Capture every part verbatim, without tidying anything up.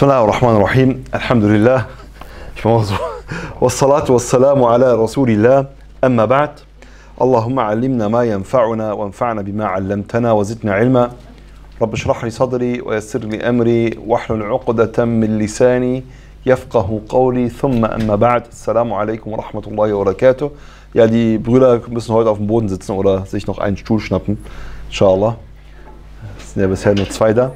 Bismillah ar-Rahman ar-Rahim. Alhamdulillah. Ich mache so. Wassalatu wassalamu ala Rasulillah. Amma ba'd. Allahumma allimna ma yanfa'una wa anfa'na bima 'allamtana wa zidna 'ilma. Rabbi shrah li sadri wa yassir li amri wahlul 'uqdatan min lisani yafqahu qawli. Thumma amma ba'd. Assalamu alaikum wa rahmatullahi wa barakatuh. Ja, die Brüder müssen heute auf dem Boden sitzen oder sich noch einen Stuhl schnappen. Inshallah. Es sind ja bisher nur zwei da.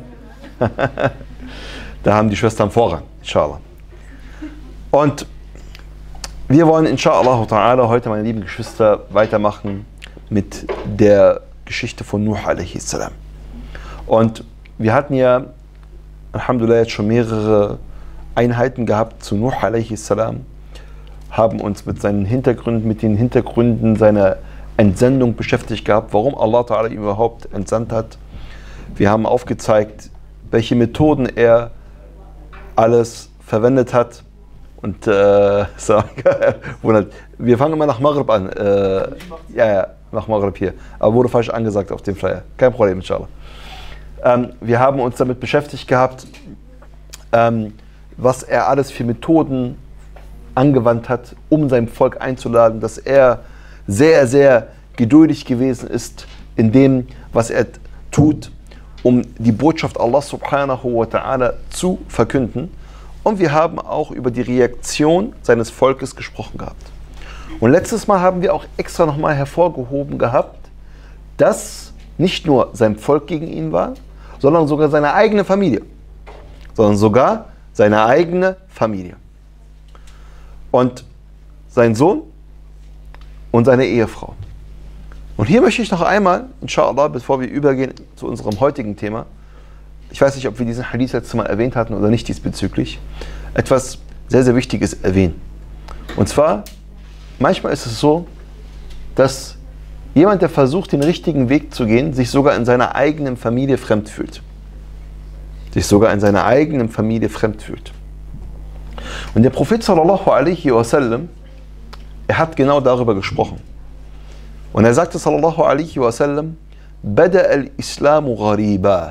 Da haben die Schwestern Vorrang, inshallah. Und wir wollen inshallah ta'ala heute, meine lieben Geschwister, weitermachen mit der Geschichte von Nuh alaihi salam. Und wir hatten ja, alhamdulillah, jetzt schon mehrere Einheiten gehabt zu Nuh alaihi salam, haben uns mit seinen Hintergründen, mit den Hintergründen seiner Entsendung beschäftigt gehabt, warum Allah ta'ala ihn überhaupt entsandt hat. Wir haben aufgezeigt, welche Methoden er alles verwendet hat. Und äh, so, wir fangen immer nach Maghrib an. Äh, ja, ja, nach Maghrib hier. Aber wurde falsch angesagt auf dem Flyer. Kein Problem, inshallah. Ähm, wir haben uns damit beschäftigt gehabt, ähm, was er alles für Methoden angewandt hat, um sein Volk einzuladen, dass er sehr, sehr geduldig gewesen ist in dem, was er tut, um die Botschaft Allah subhanahu wa ta'ala zu verkünden. Und wir haben auch über die Reaktion seines Volkes gesprochen gehabt. Und letztes Mal haben wir auch extra nochmal hervorgehoben gehabt, dass nicht nur sein Volk gegen ihn war, sondern sogar seine eigene Familie. Sondern sogar seine eigene Familie. Und sein Sohn und seine Ehefrau. Und hier möchte ich noch einmal, inshallah, bevor wir übergehen zu unserem heutigen Thema, ich weiß nicht, ob wir diesen Hadith letztes Mal erwähnt hatten oder nicht diesbezüglich, etwas sehr, sehr Wichtiges erwähnen. Und zwar, manchmal ist es so, dass jemand, der versucht, den richtigen Weg zu gehen, sich sogar in seiner eigenen Familie fremd fühlt. Sich sogar in seiner eigenen Familie fremd fühlt. Und der Prophet sallallahu alaihi wasallam, er hat genau darüber gesprochen. Und er sagte sallallahu alaihi wasallam, Bada al-Islamu ghariba.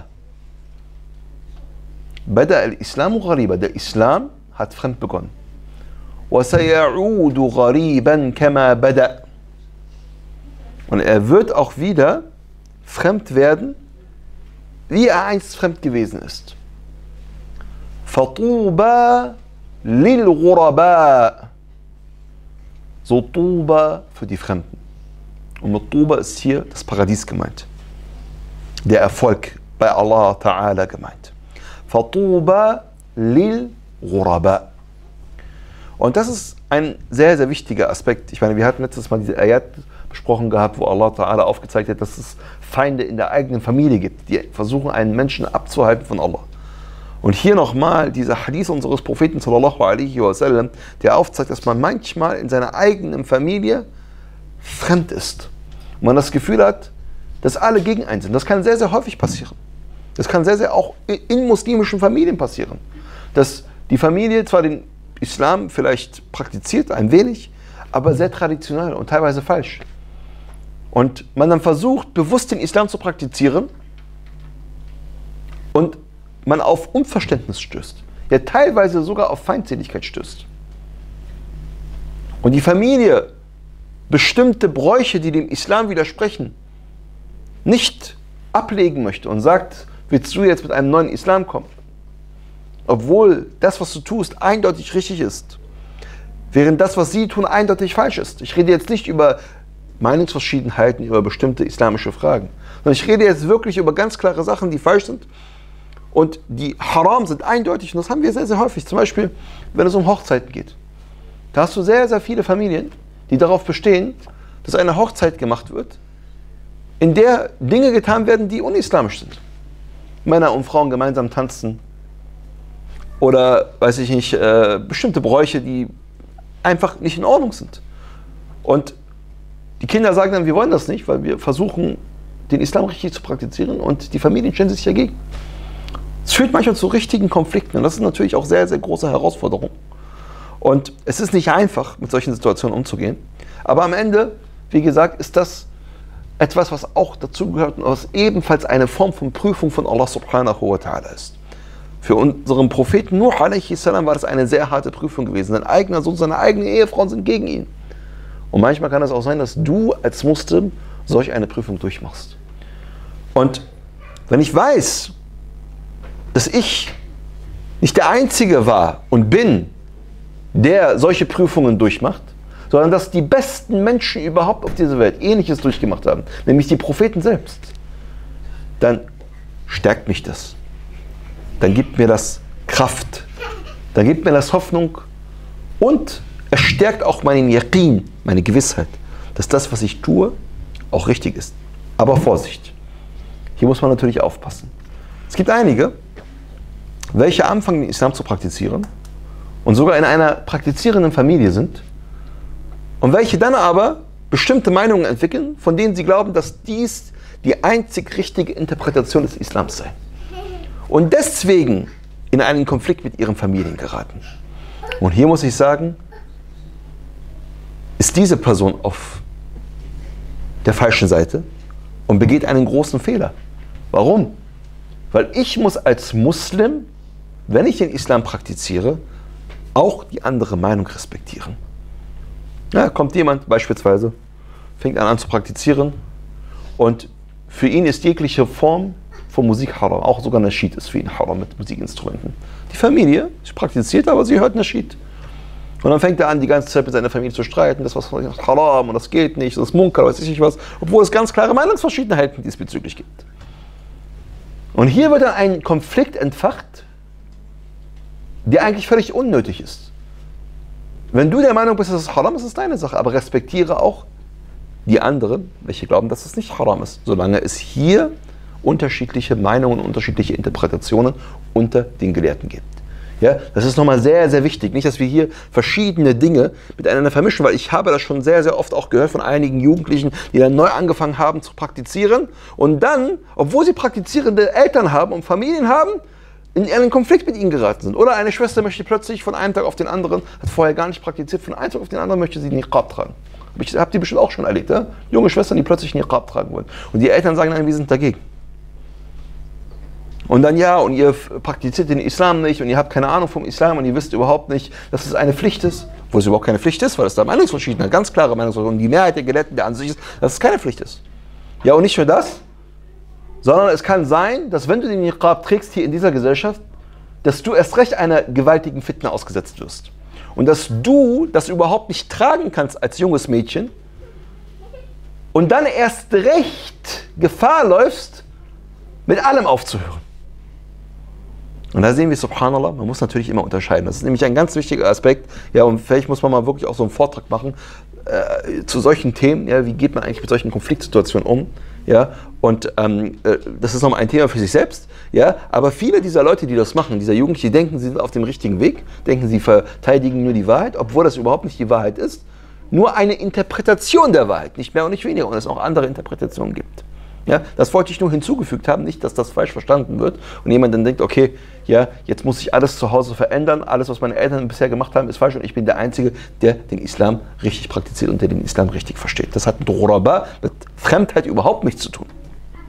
Bada al-Islamu ghariba. Der Islam hat fremd begonnen. Wa sayaudu ghariban kama bada. Und er wird auch wieder fremd werden, wie er einst fremd gewesen ist. Fatuba lil ghuraba. So Tuba für die Fremden. Und mit Tuba ist hier das Paradies gemeint. Der Erfolg bei Allah Ta'ala gemeint. Fatuba lil ghuraba. Und das ist ein sehr, sehr wichtiger Aspekt. Ich meine, wir hatten letztes Mal diese Ayat besprochen gehabt, wo Allah Ta'ala aufgezeigt hat, dass es Feinde in der eigenen Familie gibt, die versuchen, einen Menschen abzuhalten von Allah. Und hier nochmal dieser Hadith unseres Propheten sallallahu alaihi wasallam, der aufzeigt, dass man manchmal in seiner eigenen Familie fremd ist. Und man das Gefühl hat, dass alle gegen einen sind. Das kann sehr, sehr häufig passieren. Das kann sehr, sehr auch in muslimischen Familien passieren. Dass die Familie zwar den Islam vielleicht praktiziert, ein wenig, aber sehr traditionell und teilweise falsch. Und man dann versucht, bewusst den Islam zu praktizieren und man auf Unverständnis stößt. Ja, teilweise sogar auf Feindseligkeit stößt. Und die Familie bestimmte Bräuche, die dem Islam widersprechen, nicht ablegen möchte und sagt, willst du jetzt mit einem neuen Islam kommen? Obwohl das, was du tust, eindeutig richtig ist. Während das, was sie tun, eindeutig falsch ist. Ich rede jetzt nicht über Meinungsverschiedenheiten, über bestimmte islamische Fragen, sondern ich rede jetzt wirklich über ganz klare Sachen, die falsch sind und die haram sind, eindeutig. Und das haben wir sehr, sehr häufig. Zum Beispiel, wenn es um Hochzeiten geht. Da hast du sehr, sehr viele Familien, die darauf bestehen, dass eine Hochzeit gemacht wird, in der Dinge getan werden, die unislamisch sind. Männer und Frauen gemeinsam tanzen oder, weiß ich nicht, äh, bestimmte Bräuche, die einfach nicht in Ordnung sind. Und die Kinder sagen dann, wir wollen das nicht, weil wir versuchen, den Islam richtig zu praktizieren und die Familien stellen sich dagegen. Es führt manchmal zu richtigen Konflikten und das ist natürlich auch sehr, sehr große Herausforderung. Und es ist nicht einfach, mit solchen Situationen umzugehen. Aber am Ende, wie gesagt, ist das etwas, was auch dazu gehört und was ebenfalls eine Form von Prüfung von Allah subhanahu wa ta'ala ist. Für unseren Propheten Nuh alaihi salam war das eine sehr harte Prüfung gewesen. Sein eigener Sohn, seine eigenen Ehefrauen sind gegen ihn. Und manchmal kann es auch sein, dass du als Muslim solch eine Prüfung durchmachst. Und wenn ich weiß, dass ich nicht der Einzige war und bin, der solche Prüfungen durchmacht, sondern dass die besten Menschen überhaupt auf dieser Welt Ähnliches durchgemacht haben, nämlich die Propheten selbst, dann stärkt mich das. Dann gibt mir das Kraft. Dann gibt mir das Hoffnung und es stärkt auch meinen Yaqin, meine Gewissheit, dass das, was ich tue, auch richtig ist. Aber Vorsicht, hier muss man natürlich aufpassen. Es gibt einige, welche anfangen, den Islam zu praktizieren und sogar in einer praktizierenden Familie sind und welche dann aber bestimmte Meinungen entwickeln, von denen sie glauben, dass dies die einzig richtige Interpretation des Islams sei. Und deswegen in einen Konflikt mit ihren Familien geraten. Und hier muss ich sagen, ist diese Person auf der falschen Seite und begeht einen großen Fehler. Warum? Weil ich muss als Muslim, wenn ich den Islam praktiziere, auch die andere Meinung respektieren. Ja, kommt jemand beispielsweise, fängt an, an zu praktizieren und für ihn ist jegliche Form von Musik haram. Auch sogar Naschid ist für ihn haram mit Musikinstrumenten. Die Familie, sie praktiziert, aber sie hört Naschid. Und dann fängt er an, die ganze Zeit mit seiner Familie zu streiten, das was haram und das geht nicht, das ist Munkar, weiß ich nicht was, obwohl es ganz klare Meinungsverschiedenheiten diesbezüglich gibt. Und hier wird dann ein Konflikt entfacht, der eigentlich völlig unnötig ist. Wenn du der Meinung bist, dass es haram ist, ist es deine Sache, aber respektiere auch die anderen, welche glauben, dass es nicht haram ist, solange es hier unterschiedliche Meinungen, unterschiedliche Interpretationen unter den Gelehrten gibt. Ja, das ist nochmal sehr, sehr wichtig. Nicht, dass wir hier verschiedene Dinge miteinander vermischen, weil ich habe das schon sehr, sehr oft auch gehört von einigen Jugendlichen, die dann neu angefangen haben zu praktizieren und dann, obwohl sie praktizierende Eltern haben und Familien haben, in einen Konflikt mit ihnen geraten sind. Oder eine Schwester möchte plötzlich von einem Tag auf den anderen, hat vorher gar nicht praktiziert, von einem Tag auf den anderen möchte sie Niqab tragen. Ich habe die bestimmt auch schon erlebt, ja? Junge Schwestern, die plötzlich Niqab tragen wollen. Und die Eltern sagen, nein, wir sind dagegen. Und dann ja, und ihr praktiziert den Islam nicht und ihr habt keine Ahnung vom Islam und ihr wisst überhaupt nicht, dass es eine Pflicht ist, wo es überhaupt keine Pflicht ist, weil es da Meinungsverschiedenheit, ganz klare Meinungsverschiedenheit und die Mehrheit der Gelehrten der Ansicht ist, dass es keine Pflicht ist. Ja, und nicht nur das, sondern es kann sein, dass wenn du den Niqab trägst hier in dieser Gesellschaft, dass du erst recht einer gewaltigen Fitna ausgesetzt wirst. Und dass du das überhaupt nicht tragen kannst als junges Mädchen und dann erst recht Gefahr läufst, mit allem aufzuhören. Und da sehen wir, subhanallah, man muss natürlich immer unterscheiden. Das ist nämlich ein ganz wichtiger Aspekt. Ja, und vielleicht muss man mal wirklich auch so einen Vortrag machen äh, zu solchen Themen. Ja, wie geht man eigentlich mit solchen Konfliktsituationen um? Ja, und ähm, äh, das ist nochmal ein Thema für sich selbst. Ja, aber viele dieser Leute, die das machen, dieser Jugendlichen, die denken, sie sind auf dem richtigen Weg, denken, sie verteidigen nur die Wahrheit, obwohl das überhaupt nicht die Wahrheit ist. Nur eine Interpretation der Wahrheit, nicht mehr und nicht weniger. Und es auch andere Interpretationen gibt. Ja, das wollte ich nur hinzugefügt haben, nicht, dass das falsch verstanden wird und jemand dann denkt, okay, ja, jetzt muss ich alles zu Hause verändern, alles, was meine Eltern bisher gemacht haben, ist falsch und ich bin der Einzige, der den Islam richtig praktiziert und der den Islam richtig versteht. Das hat mit Ghuraba, mit Fremdheit überhaupt nichts zu tun.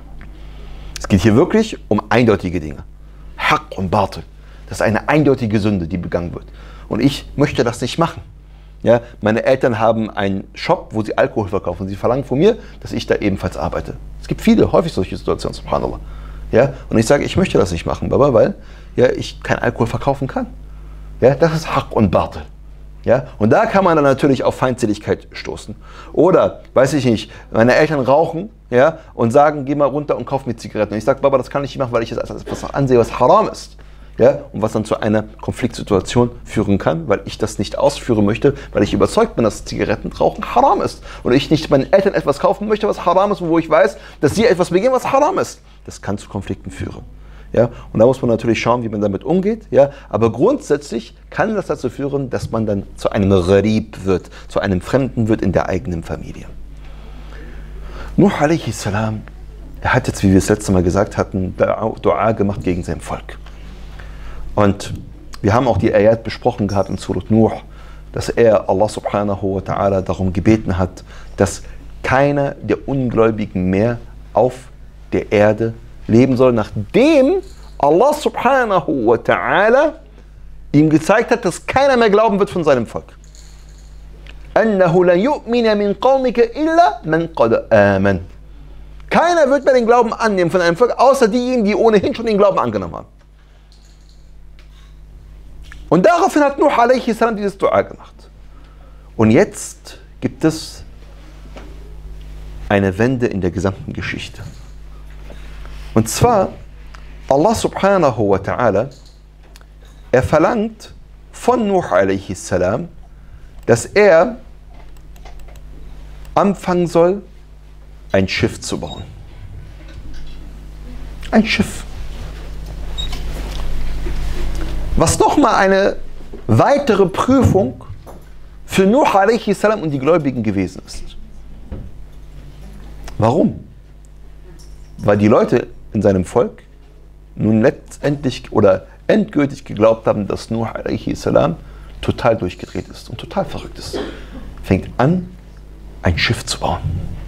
Es geht hier wirklich um eindeutige Dinge. Haqq und Batil. Das ist eine eindeutige Sünde, die begangen wird. Und ich möchte das nicht machen. Ja, meine Eltern haben einen Shop, wo sie Alkohol verkaufen und sie verlangen von mir, dass ich da ebenfalls arbeite. Es gibt viele, häufig solche Situationen, subhanallah. Ja, und ich sage, ich möchte das nicht machen, Baba, weil ja, ich kein Alkohol verkaufen kann. Ja, das ist Haqq und Batil. Ja, und da kann man dann natürlich auf Feindseligkeit stoßen. Oder, weiß ich nicht, meine Eltern rauchen, ja, und sagen, geh mal runter und kauf mir Zigaretten. Und ich sage, Baba, das kann ich nicht machen, weil ich das als etwas ansehe, was haram ist. Ja, und was dann zu einer Konfliktsituation führen kann, weil ich das nicht ausführen möchte, weil ich überzeugt bin, dass Zigarettenrauchen haram ist. Oder ich nicht meinen Eltern etwas kaufen möchte, was haram ist, wo ich weiß, dass sie etwas begehen, was haram ist. Das kann zu Konflikten führen. Ja, und da muss man natürlich schauen, wie man damit umgeht. Ja, aber grundsätzlich kann das dazu führen, dass man dann zu einem Gharib wird, zu einem Fremden wird in der eigenen Familie. Nuh alaihi salam, er hat jetzt, wie wir es letzte Mal gesagt hatten, Dua gemacht gegen sein Volk. Und wir haben auch die Ayat besprochen gehabt in Surat Nuh, dass er Allah subhanahu wa ta'ala darum gebeten hat, dass keiner der Ungläubigen mehr auf der Erde leben soll, nachdem Allah subhanahu wa ta'ala ihm gezeigt hat, dass keiner mehr glauben wird von seinem Volk. أَنَّهُ لَنْ يُؤْمِنَ مِنْ قَوْمِكَ إِلَّا مَنْ قَدْ آمَنَ. Keiner wird mehr den Glauben annehmen von einem Volk, außer diejenigen, die ohnehin schon den Glauben angenommen haben. Und daraufhin hat Nuh alaihi salam dieses Dua gemacht. Und jetzt gibt es eine Wende in der gesamten Geschichte. Und zwar, Allah subhanahu wa ta'ala, er verlangt von Nuh alaihi salam, dass er anfangen soll, ein Schiff zu bauen. Ein Schiff. Was nochmal eine weitere Prüfung für Nuh alaihi salam und die Gläubigen gewesen ist. Warum? Weil die Leute in seinem Volk nun letztendlich oder endgültig geglaubt haben, dass Nuh alaihi salam total durchgedreht ist und total verrückt ist. Fängt an, ein Schiff zu bauen.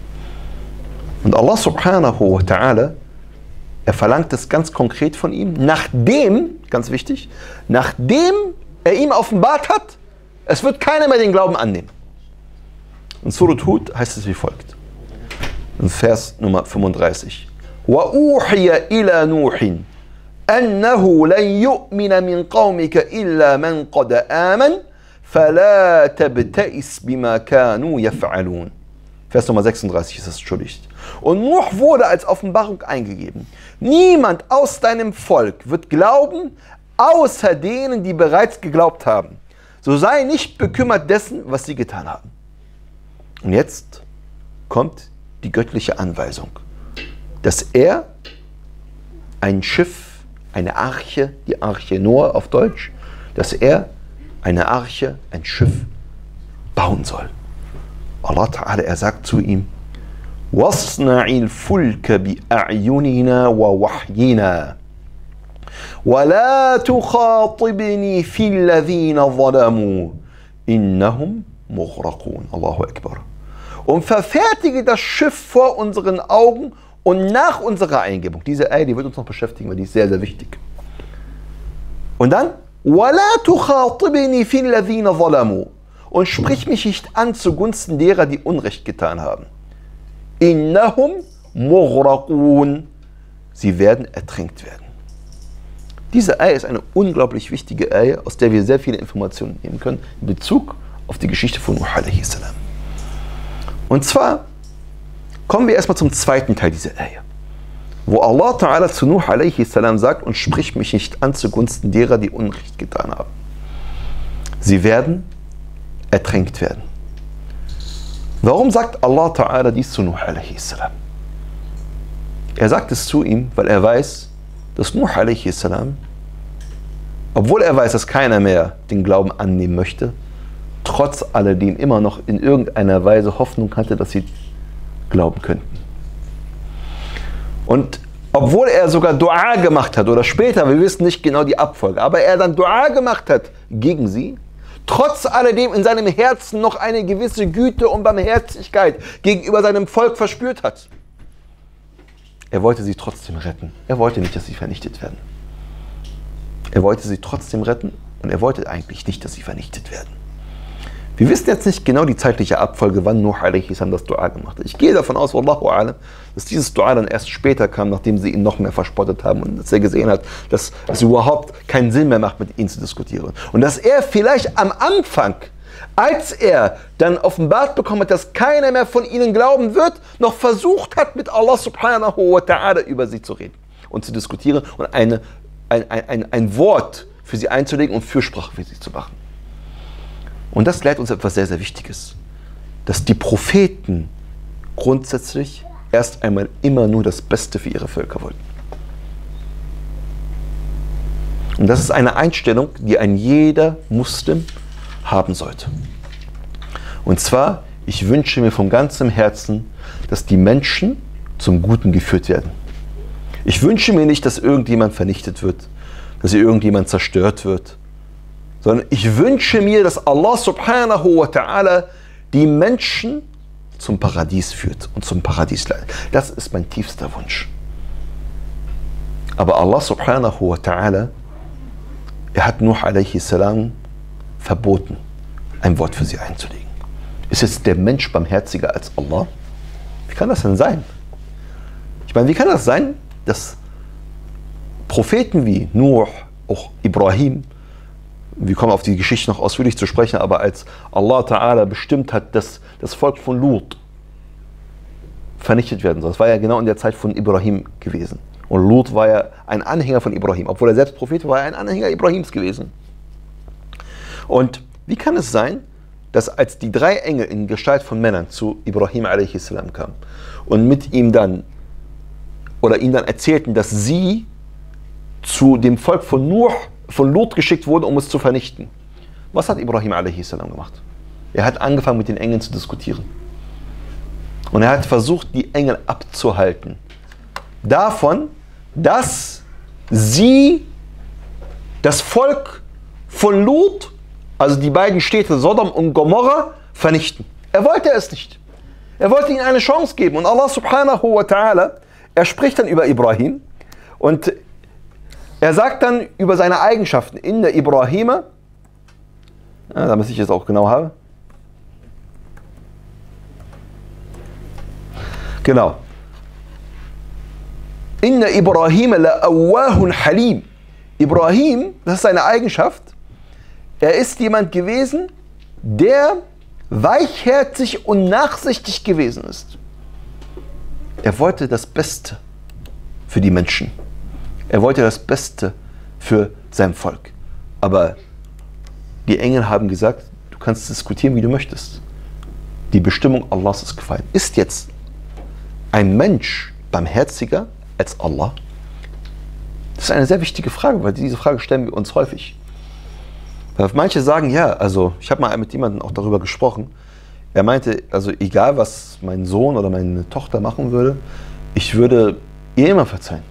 Und Allah subhanahu wa ta'ala, er verlangt es ganz konkret von ihm, nachdem, ganz wichtig, nachdem er ihm offenbart hat, es wird keiner mehr den Glauben annehmen. In Surat Hud heißt es wie folgt. In Vers Nummer fünfunddreißig. وَأُوحِيَ إِلَى نُوحٍ أَنَّهُ لَنْ يُؤْمِنَ مِنْ قَوْمِكَ إِلَّا مَنْ قَدْ آمَنَ فَلَا تَبْتَئِسْ بِمَا كَانُوا يَفْعَلُونَ. Vers Nummer sechsunddreißig ist es entschuldigt. Und Nuh wurde als Offenbarung eingegeben. Niemand aus deinem Volk wird glauben, außer denen, die bereits geglaubt haben. So sei nicht bekümmert dessen, was sie getan haben. Und jetzt kommt die göttliche Anweisung, dass er ein Schiff, eine Arche, die Arche Noah auf Deutsch, dass er eine Arche, ein Schiff bauen soll. Allah Ta'ala, er sagt zu ihm, وَاصْنَعِ الْفُلْكَ بِأَعْيُنِنَا وَوَحْيِنَا وَلَا تُخَاطِبْنِي فِي الَّذِينَ ظَلَمُوا إِنَّهُمْ مُغْرَقُونَ. Allahu Akbar. Und verfertige das Schiff vor unseren Augen und nach unserer Eingebung. Diese Eier, die wird uns noch beschäftigen, weil die ist sehr, sehr wichtig. Und dann, وَلَا تُخَاطِبْنِي فِي الَّذِينَ ظَلَمُوا. Und sprich mich nicht an zugunsten derer, die Unrecht getan haben. Innahum mughraqun. Sie werden ertränkt werden. Diese Eier ist eine unglaublich wichtige Eier, aus der wir sehr viele Informationen nehmen können in Bezug auf die Geschichte von Nuh alaihi salam. Und zwar kommen wir erstmal zum zweiten Teil dieser Eier, wo Allah Ta'ala zu Nuh alaihi salam sagt, und sprich mich nicht an zugunsten derer, die Unrecht getan haben. Sie werden ertränkt werden. Warum sagt Allah Ta'ala dies zu Nuh alaihi salam? Er sagt es zu ihm, weil er weiß, dass Nuh alaihi salam, obwohl er weiß, dass keiner mehr den Glauben annehmen möchte, trotz alledem immer noch in irgendeiner Weise Hoffnung hatte, dass sie glauben könnten. Und obwohl er sogar Dua gemacht hat, oder später, wir wissen nicht genau die Abfolge, aber er dann Dua gemacht hat gegen sie, trotz alledem in seinem Herzen noch eine gewisse Güte und Barmherzigkeit gegenüber seinem Volk verspürt hat. Er wollte sie trotzdem retten. Er wollte nicht, dass sie vernichtet werden. Er wollte sie trotzdem retten und er wollte eigentlich nicht, dass sie vernichtet werden. Wir wissen jetzt nicht genau die zeitliche Abfolge, wann Nuh alaihi salam das Dua gemacht hat. Ich gehe davon aus, Wallahu a'lam, dass dieses Dua dann erst später kam, nachdem sie ihn noch mehr verspottet haben und dass er gesehen hat, dass es überhaupt keinen Sinn mehr macht, mit ihnen zu diskutieren. Und dass er vielleicht am Anfang, als er dann offenbart bekommen hat, dass keiner mehr von ihnen glauben wird, noch versucht hat, mit Allah subhanahu wa ta'ala über sie zu reden und zu diskutieren und eine, ein, ein, ein Wort für sie einzulegen und Fürsprache für sie zu machen. Und das lehrt uns etwas sehr, sehr Wichtiges, dass die Propheten grundsätzlich erst einmal immer nur das Beste für ihre Völker wollten. Und das ist eine Einstellung, die ein jeder Muslim haben sollte. Und zwar, ich wünsche mir von ganzem Herzen, dass die Menschen zum Guten geführt werden. Ich wünsche mir nicht, dass irgendjemand vernichtet wird, dass irgendjemand zerstört wird, sondern ich wünsche mir, dass Allah subhanahu wa ta'ala die Menschen zum Paradies führt und zum Paradies leitet. Das ist mein tiefster Wunsch. Aber Allah subhanahu wa ta'ala, er hat Nuh alaihi salam verboten, ein Wort für sie einzulegen. Ist jetzt der Mensch barmherziger als Allah? Wie kann das denn sein? Ich meine, wie kann das sein, dass Propheten wie Nuh, auch Ibrahim, wir kommen auf die Geschichte noch ausführlich zu sprechen, aber als Allah Ta'ala bestimmt hat, dass das Volk von Lut vernichtet werden soll. Das war ja genau in der Zeit von Ibrahim gewesen. Und Lut war ja ein Anhänger von Ibrahim. Obwohl er selbst Prophet war, war er ein Anhänger Ibrahims gewesen. Und wie kann es sein, dass als die drei Engel in Gestalt von Männern zu Ibrahim alaihi salam kamen und mit ihm dann, oder ihm dann erzählten, dass sie zu dem Volk von Nuh, von Lut geschickt wurden, um es zu vernichten. Was hat Ibrahim alaihi salam gemacht? Er hat angefangen, mit den Engeln zu diskutieren. Und er hat versucht, die Engel abzuhalten davon, dass sie das Volk von Lut, also die beiden Städte Sodom und Gomorra, vernichten. Er wollte es nicht. Er wollte ihnen eine Chance geben. Und Allah subhanahu wa ta'ala, er spricht dann über Ibrahim und er sagt dann über seine Eigenschaften in der Ibrahima, ja, damit ich es auch genau habe. Genau. Inna Ibrahim la'awwahun halim. Ibrahim, das ist seine Eigenschaft, er ist jemand gewesen, der weichherzig und nachsichtig gewesen ist. Er wollte das Beste für die Menschen. Er wollte das Beste für sein Volk. Aber die Engel haben gesagt, du kannst diskutieren, wie du möchtest. Die Bestimmung Allahs ist gefallen. Ist jetzt ein Mensch barmherziger als Allah? Das ist eine sehr wichtige Frage, weil diese Frage stellen wir uns häufig. Weil manche sagen, ja, also ich habe mal mit jemandem auch darüber gesprochen. Er meinte, also egal was mein Sohn oder meine Tochter machen würde, ich würde ihr immer verzeihen.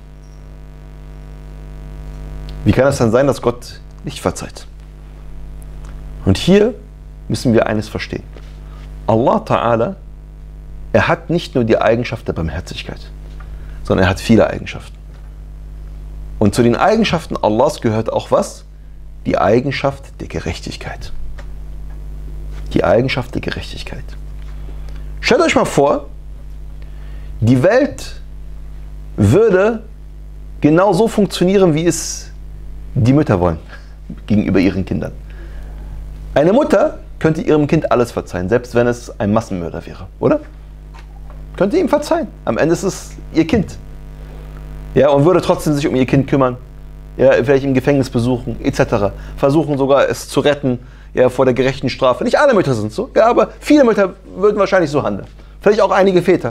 Wie kann es dann sein, dass Gott nicht verzeiht? Und hier müssen wir eines verstehen. Allah Ta'ala, er hat nicht nur die Eigenschaft der Barmherzigkeit, sondern er hat viele Eigenschaften. Und zu den Eigenschaften Allahs gehört auch was? Die Eigenschaft der Gerechtigkeit. Die Eigenschaft der Gerechtigkeit. Stellt euch mal vor, die Welt würde genau so funktionieren, wie es die Mütter wollen gegenüber ihren Kindern. Eine Mutter könnte ihrem Kind alles verzeihen, selbst wenn es ein Massenmörder wäre, oder? Könnte ihm verzeihen. Am Ende ist es ihr Kind. Ja, und würde trotzdem sich um ihr Kind kümmern, ja, vielleicht im Gefängnis besuchen, et cetera. Versuchen sogar es zu retten, ja, vor der gerechten Strafe. Nicht alle Mütter sind so, ja, aber viele Mütter würden wahrscheinlich so handeln. Vielleicht auch einige Väter.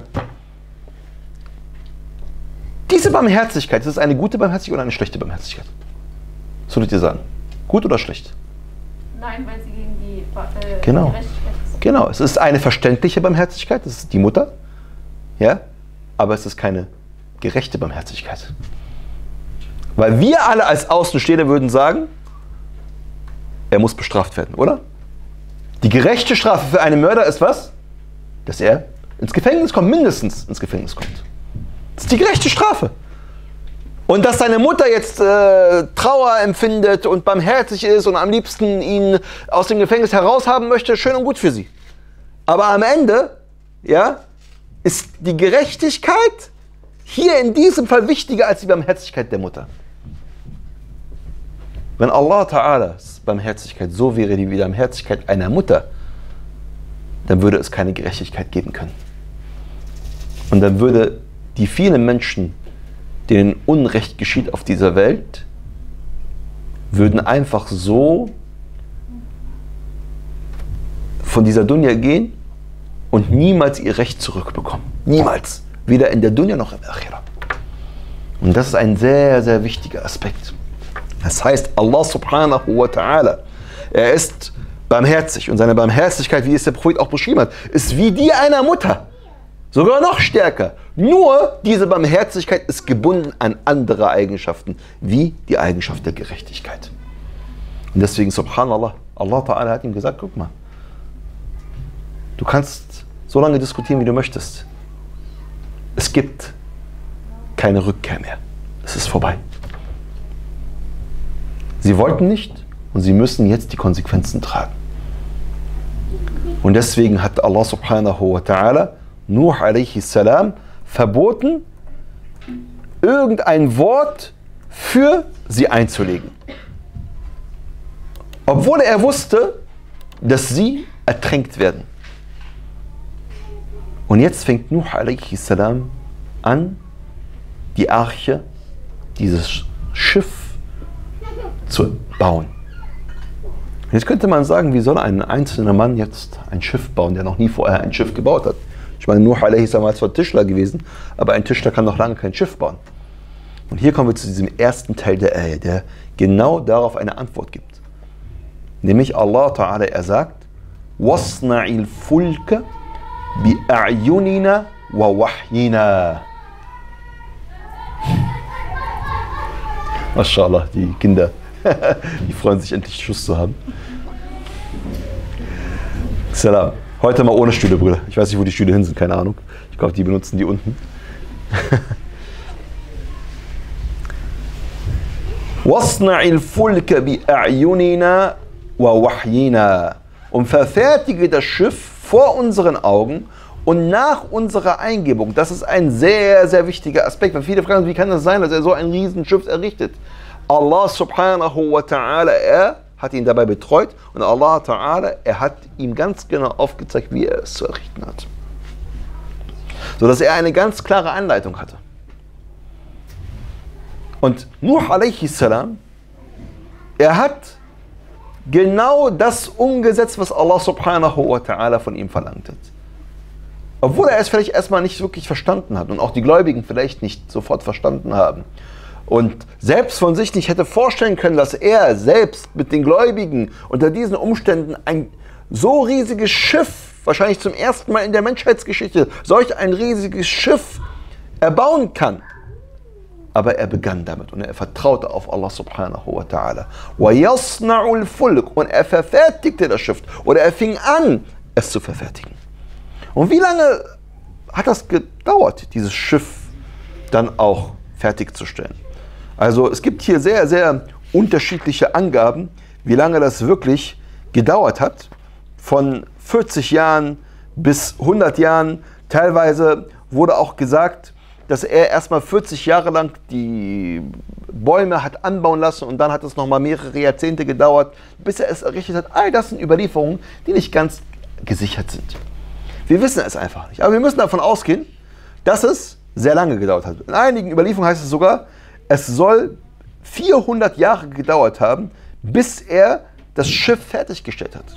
Diese Barmherzigkeit, ist es eine gute Barmherzigkeit oder eine schlechte Barmherzigkeit? Was würdet ihr sagen? Gut oder schlecht? Nein, weil sie gegen die äh, genau. Gerechtigkeit ist. Genau, es ist eine verständliche Barmherzigkeit, das ist die Mutter, ja, aber es ist keine gerechte Barmherzigkeit. Weil wir alle als Außenstehende würden sagen, er muss bestraft werden, oder? Die gerechte Strafe für einen Mörder ist was? Dass er ins Gefängnis kommt, mindestens ins Gefängnis kommt. Das ist die gerechte Strafe. Und dass seine Mutter jetzt äh, Trauer empfindet und barmherzig ist und am liebsten ihn aus dem Gefängnis heraushaben möchte, schön und gut für sie. Aber am Ende, ja, ist die Gerechtigkeit hier in diesem Fall wichtiger als die Barmherzigkeit der Mutter. Wenn Allah Ta'alas Barmherzigkeit so wäre wie die Barmherzigkeit einer Mutter, dann würde es keine Gerechtigkeit geben können. Und dann würde die vielen Menschen, denen Unrecht geschieht auf dieser Welt, würden einfach so von dieser Dunya gehen und niemals ihr Recht zurückbekommen. Niemals. Weder in der Dunya noch im Akhirah. Und das ist ein sehr, sehr wichtiger Aspekt. Das heißt, Allah subhanahu wa ta'ala, er ist barmherzig und seine Barmherzigkeit, wie es der Prophet auch beschrieben hat, ist wie die einer Mutter. Sogar noch stärker. Nur diese Barmherzigkeit ist gebunden an andere Eigenschaften, wie die Eigenschaft der Gerechtigkeit. Und deswegen, subhanallah, Allah Ta'ala hat ihm gesagt, guck mal, du kannst so lange diskutieren, wie du möchtest. Es gibt keine Rückkehr mehr. Es ist vorbei. Sie wollten nicht und sie müssen jetzt die Konsequenzen tragen. Und deswegen hat Allah subhanahu wa ta'ala Nuh alaihi salam verboten, irgendein Wort für sie einzulegen. Obwohl er wusste, dass sie ertränkt werden. Und jetzt fängt Nuh alaihi salam an, die Arche, dieses Schiff zu bauen. Jetzt könnte man sagen, wie soll ein einzelner Mann jetzt ein Schiff bauen, der noch nie vorher ein Schiff gebaut hat? Ich meine, Nuh alaihi salam war zwar Tischler gewesen, aber ein Tischler kann noch lange kein Schiff bauen. Und hier kommen wir zu diesem ersten Teil der Ayah, der genau darauf eine Antwort gibt. Nämlich Allah Ta'ala, er sagt, وَاصْنَعِ الْفُلْكَ بِأَعْيُنِنَا وَوَحْيِنَا. MashaAllah, die Kinder, die freuen sich endlich Schuss zu haben. Salam. Heute mal ohne Stühle, Brüder. Ich weiß nicht, wo die Stühle hin sind, keine Ahnung. Ich glaube, die benutzen die unten. وَاصْنَعِ الْفُلْكَ بِأَعْيُنِنَا وَوَحْيِنَا. Und verfertige das Schiff vor unseren Augen und nach unserer Eingebung. Das ist ein sehr, sehr wichtiger Aspekt. Weil viele fragen, wie kann das sein, dass er so ein Riesenschiff errichtet? Allah subhanahu wa ta'ala, er hat ihn dabei betreut und Allah ta'ala, er hat ihm ganz genau aufgezeigt, wie er es zu errichten hat. Sodass er eine ganz klare Anleitung hatte. Und Nuh alaihi salam, er hat genau das umgesetzt, was Allah subhanahu wa ta'ala von ihm verlangt hat. Obwohl er es vielleicht erstmal nicht wirklich verstanden hat und auch die Gläubigen vielleicht nicht sofort verstanden haben. Und selbst von sich nicht hätte vorstellen können, dass er selbst mit den Gläubigen unter diesen Umständen ein so riesiges Schiff, wahrscheinlich zum ersten Mal in der Menschheitsgeschichte, solch ein riesiges Schiff erbauen kann. Aber er begann damit und er vertraute auf Allah subhanahu wa ta'ala. وَيَصْنَعُ الْفُلْكَ. Und er verfertigte das Schiff oder er fing an, es zu verfertigen. Und wie lange hat das gedauert, dieses Schiff dann auch fertigzustellen? Also es gibt hier sehr, sehr unterschiedliche Angaben, wie lange das wirklich gedauert hat. Von vierzig Jahren bis hundert Jahren. Teilweise wurde auch gesagt, dass er erstmal vierzig Jahre lang die Bäume hat anbauen lassen und dann hat es nochmal mehrere Jahrzehnte gedauert, bis er es errichtet hat. All das sind Überlieferungen, die nicht ganz gesichert sind. Wir wissen es einfach nicht. Aber wir müssen davon ausgehen, dass es sehr lange gedauert hat. In einigen Überlieferungen heißt es sogar, es soll vierhundert Jahre gedauert haben, bis er das Schiff fertiggestellt hat.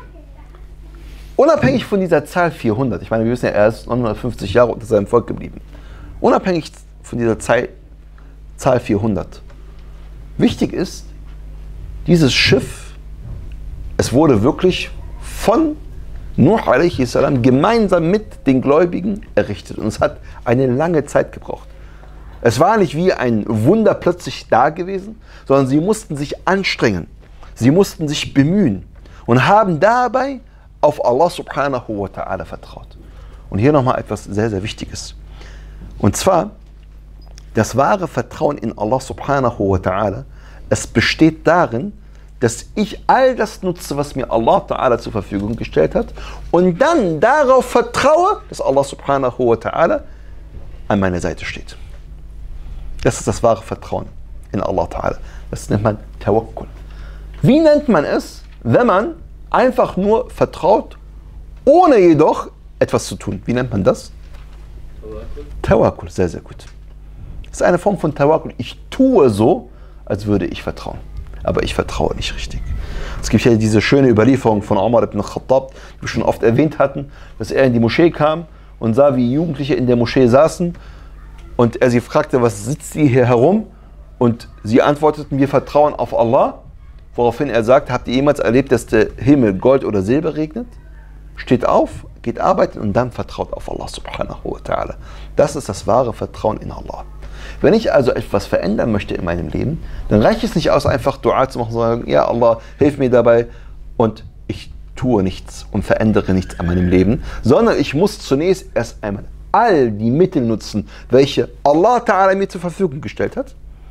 Unabhängig von dieser Zahl vierhundert, ich meine, wir wissen ja, er ist neunhundertfünfzig Jahre unter seinem Volk geblieben. Unabhängig von dieser Zahl, Zahl vierhundert. Wichtig ist, dieses Schiff, es wurde wirklich von Nuh alaihi salam gemeinsam mit den Gläubigen errichtet. Und es hat eine lange Zeit gebraucht. Es war nicht wie ein Wunder plötzlich da gewesen, sondern sie mussten sich anstrengen. Sie mussten sich bemühen und haben dabei auf Allah subhanahu wa ta'ala vertraut. Und hier nochmal etwas sehr, sehr Wichtiges. Und zwar, das wahre Vertrauen in Allah subhanahu wa ta'ala, es besteht darin, dass ich all das nutze, was mir Allah ta'ala zur Verfügung gestellt hat und dann darauf vertraue, dass Allah subhanahu wa ta'ala an meiner Seite steht. Das ist das wahre Vertrauen in Allah ta'ala. Das nennt man Tawakkul. Wie nennt man es, wenn man einfach nur vertraut, ohne jedoch etwas zu tun? Wie nennt man das? Tawakkul, sehr, sehr gut. Das ist eine Form von Tawakkul. Ich tue so, als würde ich vertrauen. Aber ich vertraue nicht richtig. Es gibt ja diese schöne Überlieferung von Umar ibn Khattab, die wir schon oft erwähnt hatten, dass er in die Moschee kam und sah, wie Jugendliche in der Moschee saßen und er sie fragte, was sitzt ihr hier herum? Und sie antworteten, wir vertrauen auf Allah. Woraufhin er sagt, habt ihr jemals erlebt, dass der Himmel Gold oder Silber regnet? Steht auf, geht arbeiten und dann vertraut auf Allah subhanahu wa ta'ala. Das ist das wahre Vertrauen in Allah. Wenn ich also etwas verändern möchte in meinem Leben, dann reicht es nicht aus, einfach Dua zu machen und zu sagen, ja Allah, hilf mir dabei und ich tue nichts und verändere nichts an meinem Leben, sondern ich muss zunächst erst einmal all die Mittel nutzen, welche Allah Ta'ala mir zur Verfügung gestellt hat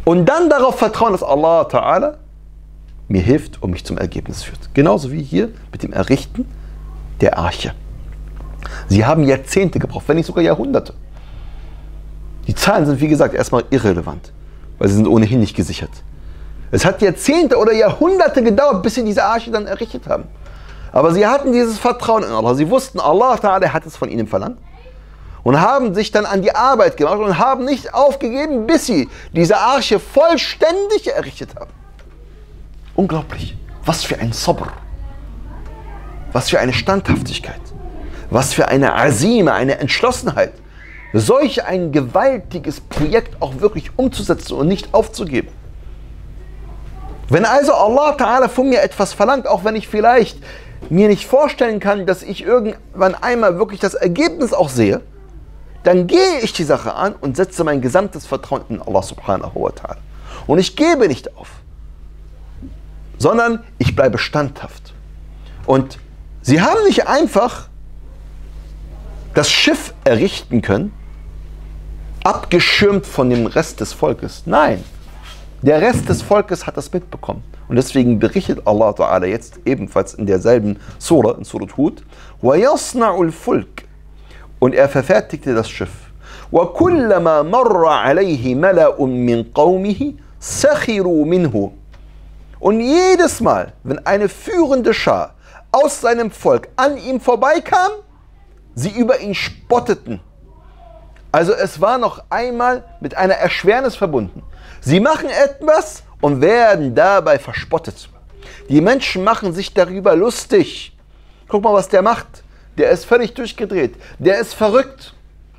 Und dann darauf vertrauen, dass Allah Ta'ala mir hilft und mich zum Ergebnis führt. Genauso wie hier mit dem Errichten der Arche. Sie haben Jahrzehnte gebraucht, wenn nicht sogar Jahrhunderte. Die Zahlen sind, wie gesagt, erstmal irrelevant, weil sie sind ohnehin nicht gesichert. Es hat Jahrzehnte oder Jahrhunderte gedauert, bis sie diese Arche dann errichtet haben. Aber sie hatten dieses Vertrauen in Allah. Sie wussten, Allah Ta'ala hat es von ihnen verlangt. Und haben sich dann an die Arbeit gemacht und haben nicht aufgegeben, bis sie diese Arche vollständig errichtet haben. Unglaublich. Was für ein Sabr. Was für eine Standhaftigkeit. Was für eine Azime, eine Entschlossenheit. Solch ein gewaltiges Projekt auch wirklich umzusetzen und nicht aufzugeben. Wenn also Allah Ta'ala von mir etwas verlangt, auch wenn ich vielleicht mir nicht vorstellen kann, dass ich irgendwann einmal wirklich das Ergebnis auch sehe, dann gehe ich die Sache an und setze mein gesamtes Vertrauen in Allah subhanahu wa ta'ala. Und ich gebe nicht auf, sondern ich bleibe standhaft. Und sie haben nicht einfach das Schiff errichten können, abgeschirmt von dem Rest des Volkes. Nein, der Rest des Volkes hat das mitbekommen. Und deswegen berichtet Allah Ta'ala jetzt ebenfalls in derselben Surah, in Surah Hud, وَيَصْنَعُ الْفُلْكَ, und er verfertigte das Schiff. وَكُلَّمَا مَرَّ عَلَيْهِ مَلَأٌ مِّن قَوْمِهِ سَخِرُوا مِنْهُ. Und jedes Mal, wenn eine führende Schar aus seinem Volk an ihm vorbeikam, sie über ihn spotteten. Also es war noch einmal mit einer Erschwernis verbunden. Sie machen etwas und werden dabei verspottet. Die Menschen machen sich darüber lustig. Guck mal, was der macht. Der ist völlig durchgedreht. Der ist verrückt.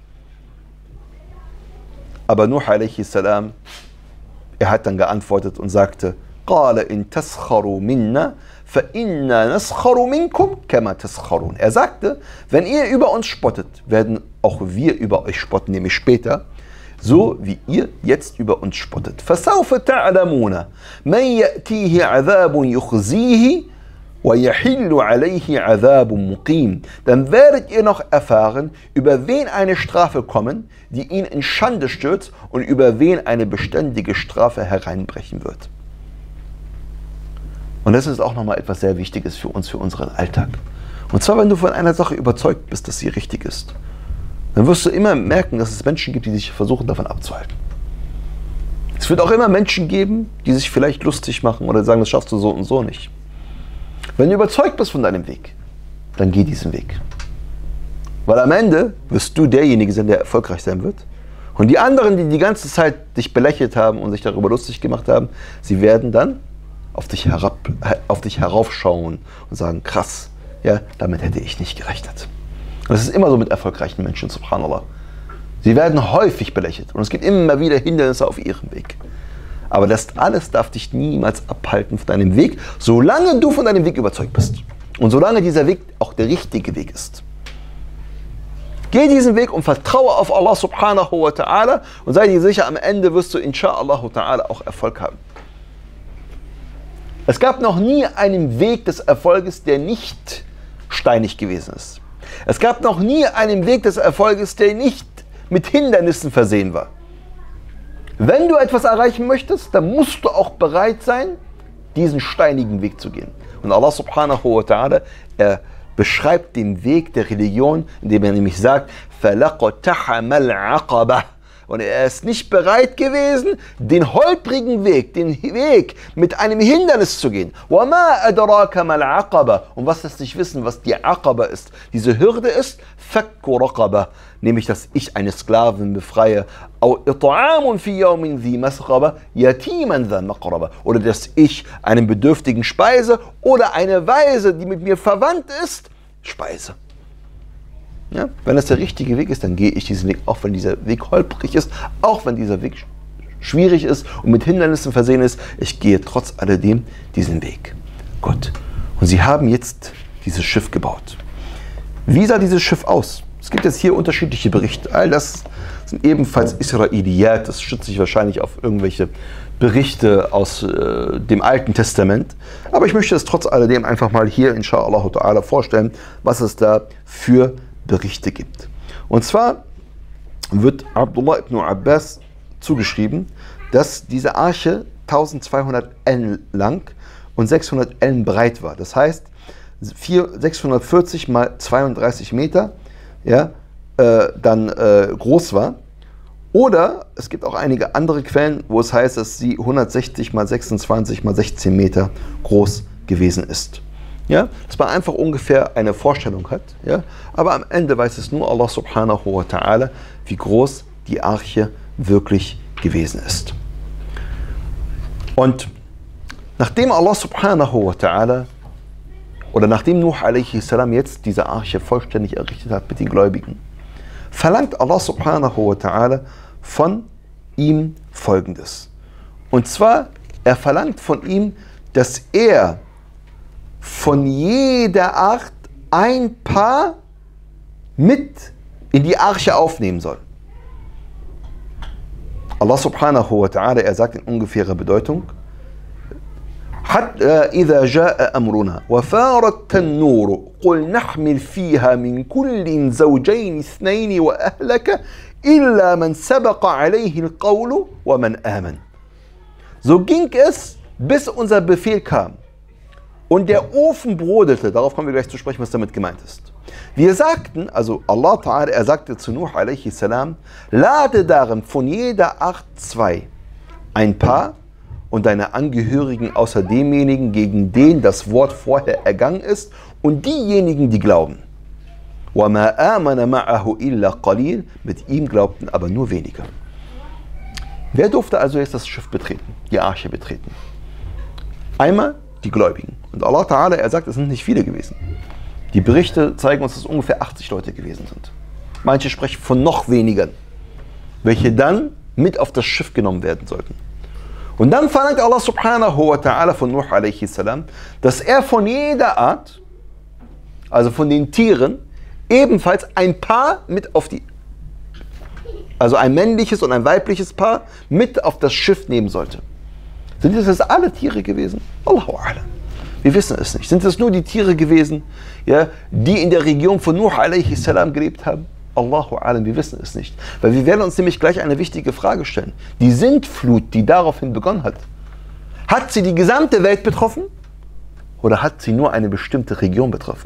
Aber Nuh alaihi salam, er hat dann geantwortet und sagte, قَالَ إِن تَسْخَرُوا مِنَّا فَإِنَّا نَسْخَرُ مِنْكُمْ كَمَا تَسْخَرُونَ. Er sagte, wenn ihr über uns spottet, werden auch wir über euch spotten, nämlich später, so wie ihr jetzt über uns spottet. فَسَوْفَ تَعْلَمُونَ مَنْ يَأْتِيهِ عَذَابٌ يُخْزِيهِ وَيَحِلُّ عَلَيْهِ عَذَابٌ مُقِيمٌ. Dann werdet ihr noch erfahren, über wen eine Strafe kommen, die ihn in Schande stürzt, und über wen eine beständige Strafe hereinbrechen wird. Und das ist auch nochmal etwas sehr Wichtiges für uns, für unseren Alltag. Und zwar, wenn du von einer Sache überzeugt bist, dass sie richtig ist, dann wirst du immer merken, dass es Menschen gibt, die sich versuchen, davon abzuhalten. Es wird auch immer Menschen geben, die sich vielleicht lustig machen oder sagen, das schaffst du so und so nicht. Wenn du überzeugt bist von deinem Weg, dann geh diesen Weg. Weil am Ende wirst du derjenige sein, der erfolgreich sein wird. Und die anderen, die die ganze Zeit dich belächelt haben und sich darüber lustig gemacht haben, sie werden dann auf dich, herab, auf dich heraufschauen und sagen, krass, ja, damit hätte ich nicht gerechnet. Und das ist immer so mit erfolgreichen Menschen, subhanallah. Sie werden häufig belächelt und es gibt immer wieder Hindernisse auf ihrem Weg. Aber das alles darf dich niemals abhalten von deinem Weg, solange du von deinem Weg überzeugt bist. Und solange dieser Weg auch der richtige Weg ist. Geh diesen Weg und vertraue auf Allah subhanahu wa ta'ala und sei dir sicher, am Ende wirst du insha'Allah ta'ala auch Erfolg haben. Es gab noch nie einen Weg des Erfolges, der nicht steinig gewesen ist. Es gab noch nie einen Weg des Erfolges, der nicht mit Hindernissen versehen war. Wenn du etwas erreichen möchtest, dann musst du auch bereit sein, diesen steinigen Weg zu gehen. Und Allah subhanahu wa ta'ala, er beschreibt den Weg der Religion, indem er nämlich sagt, فَلَقَتَحَمَ الْعَقَبَةِ. Und er ist nicht bereit gewesen, den holprigen Weg, den Weg mit einem Hindernis zu gehen. وَمَا أَدْرَاكَ مَا الْعَقَبَةِ. Und was lässt sich wissen, was die Aqaba ist? Diese Hürde ist فَكُّ رَقَبَةِ, nämlich, dass ich eine Sklavin befreie. أَوْ إِطْعَامٌ فِي يَوْمٍ ذِي مَسْغَبَةٍ يَتِيمًا ذَا مَقْرَبَةٍ. Oder dass ich einen Bedürftigen speise oder eine Waise, die mit mir verwandt ist, speise. Ja, wenn das der richtige Weg ist, dann gehe ich diesen Weg, auch wenn dieser Weg holprig ist, auch wenn dieser Weg schwierig ist und mit Hindernissen versehen ist, ich gehe trotz alledem diesen Weg. Gut. Und sie haben jetzt dieses Schiff gebaut. Wie sah dieses Schiff aus? Es gibt jetzt hier unterschiedliche Berichte. All das sind ebenfalls Israeliyat, das stützt sich wahrscheinlich auf irgendwelche Berichte aus äh, dem Alten Testament. Aber ich möchte es trotz alledem einfach mal hier, insha'Allah ta'ala, vorstellen, was es da für Berichte gibt. Und zwar wird Abdullah ibn Abbas zugeschrieben, dass diese Arche tausendzweihundert Ellen lang und sechshundert Ellen breit war. Das heißt, sechshundertvierzig mal zweiunddreißig Meter, ja, äh, dann äh, groß war. Oder es gibt auch einige andere Quellen, wo es heißt, dass sie hundertsechzig mal sechsundzwanzig mal sechzehn Meter groß gewesen ist. Ja, dass man einfach ungefähr eine Vorstellung hat. Ja? Aber am Ende weiß es nur Allah subhanahu wa ta'ala, wie groß die Arche wirklich gewesen ist. Und nachdem Allah subhanahu wa ta'ala oder nachdem Nuh alaihi salam jetzt diese Arche vollständig errichtet hat mit den Gläubigen, verlangt Allah subhanahu wa ta'ala von ihm Folgendes. Und zwar, er verlangt von ihm, dass er von jeder Art ein Paar mit in die Arche aufnehmen soll. Allah subhanahu wa ta'ala, er sagt in ungefährer Bedeutung, حتى إذا جاء أمرنا وفار التنور قل نحمل فيها من كل زوجين اثنين وأهلك إلا من سبق عليه القول ومن آمن. So ging es, bis unser Befehl kam und der Ofen brodelte. Darauf kommen wir gleich zu sprechen, was damit gemeint ist. Wir sagten, also Allah Ta'ala, er sagte zu Nuh alaihi salam, lade darin von jeder Art zwei, ein Paar und deine Angehörigen außer demjenigen, gegen den das Wort vorher ergangen ist, und diejenigen, die glauben. وَمَا آمَنَ مَعَهُ إِلَّا قَلِيلٌ, mit ihm glaubten aber nur wenige. Wer durfte also jetzt das Schiff betreten, die Arche betreten? Einmal die Gläubigen. Und Allah Ta'ala, er sagt, es sind nicht viele gewesen. Die Berichte zeigen uns, dass es ungefähr achtzig Leute gewesen sind. Manche sprechen von noch weniger, welche dann mit auf das Schiff genommen werden sollten. Und dann verlangt Allah subhanahu wa ta'ala von Nuh alaihi salam, dass er von jeder Art, also von den Tieren, ebenfalls ein Paar mit auf die, also ein männliches und ein weibliches Paar mit auf das Schiff nehmen sollte. Sind das jetzt alle Tiere gewesen? Allahu a'lam. Wir wissen es nicht. Sind es nur die Tiere gewesen, ja, die in der Region von Nuh alaihi salam gelebt haben? Allahu a'lam, wir wissen es nicht. Weil wir werden uns nämlich gleich eine wichtige Frage stellen. Die Sintflut, die daraufhin begonnen hat, hat sie die gesamte Welt betroffen oder hat sie nur eine bestimmte Region betroffen?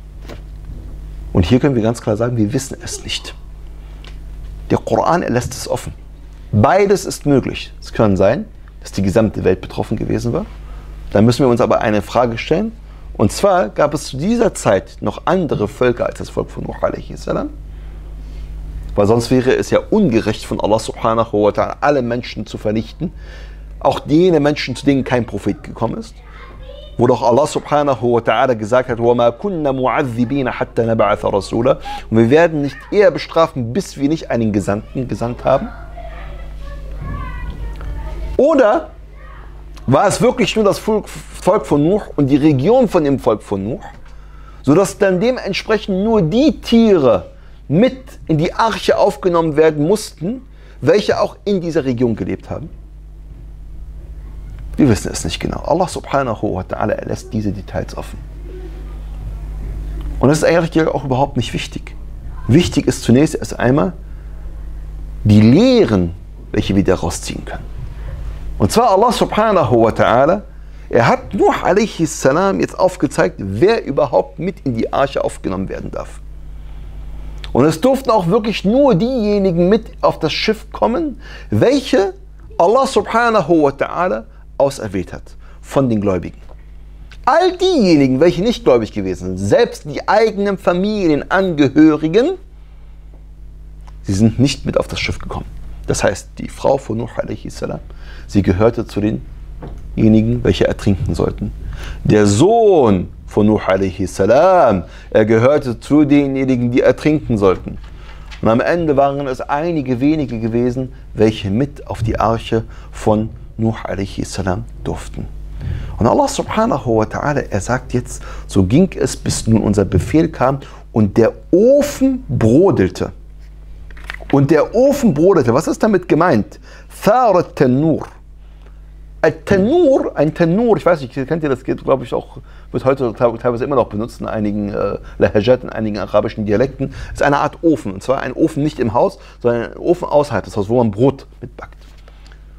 Und hier können wir ganz klar sagen, wir wissen es nicht. Der Koran lässt es offen. Beides ist möglich. Es kann sein, dass die gesamte Welt betroffen gewesen war. Dann müssen wir uns aber eine Frage stellen. Und zwar gab es zu dieser Zeit noch andere Völker als das Volk von Nuh alaihi salam. Weil sonst wäre es ja ungerecht von Allah subhanahu wa ta'ala, alle Menschen zu vernichten. Auch jene Menschen, zu denen kein Prophet gekommen ist. Wo doch Allah subhanahu wa ta'ala gesagt hat, وَمَا كُنَّا مُعَذِّبِينَ حَتَّى نَبْعَثَ رَسُولًا. Und wir werden nicht eher bestrafen, bis wir nicht einen Gesandten gesandt haben. Oder war es wirklich nur das Volk von Nuh und die Region von dem Volk von Nuh, sodass dann dementsprechend nur die Tiere mit in die Arche aufgenommen werden mussten, welche auch in dieser Region gelebt haben? Wir wissen es nicht genau. Allah subhanahu wa ta'ala lässt diese Details offen. Und das ist eigentlich auch überhaupt nicht wichtig. Wichtig ist zunächst erst einmal die Lehren, welche wir daraus ziehen können. Und zwar Allah subhanahu wa ta'ala, er hat Nuh alaihi salam jetzt aufgezeigt, wer überhaupt mit in die Arche aufgenommen werden darf. Und es durften auch wirklich nur diejenigen mit auf das Schiff kommen, welche Allah subhanahu wa ta'ala auserwählt hat von den Gläubigen. All diejenigen, welche nicht gläubig gewesen sind, selbst die eigenen Familienangehörigen, sie sind nicht mit auf das Schiff gekommen. Das heißt, die Frau von Nuh alaihi salam, sie gehörte zu denjenigen, welche ertrinken sollten. Der Sohn von Nuh alaihi salam, er gehörte zu denjenigen, die ertrinken sollten. Und am Ende waren es einige wenige gewesen, welche mit auf die Arche von Nuh alaihi salam durften. Und Allah subhanahu wa ta'ala, er sagt jetzt, so ging es, bis nun unser Befehl kam und der Ofen brodelte. Und der Ofen brodelte, was ist damit gemeint? Thar Tanur. Ein Tanur, ein Tanur, ich weiß nicht, kennt ihr das, geht glaube ich auch, wird heute teilweise immer noch benutzt in einigen äh, Lahajat, in einigen arabischen Dialekten, ist eine Art Ofen. Und zwar ein Ofen nicht im Haus, sondern ein Ofen außerhalb des Hauses, wo man Brot mitbackt.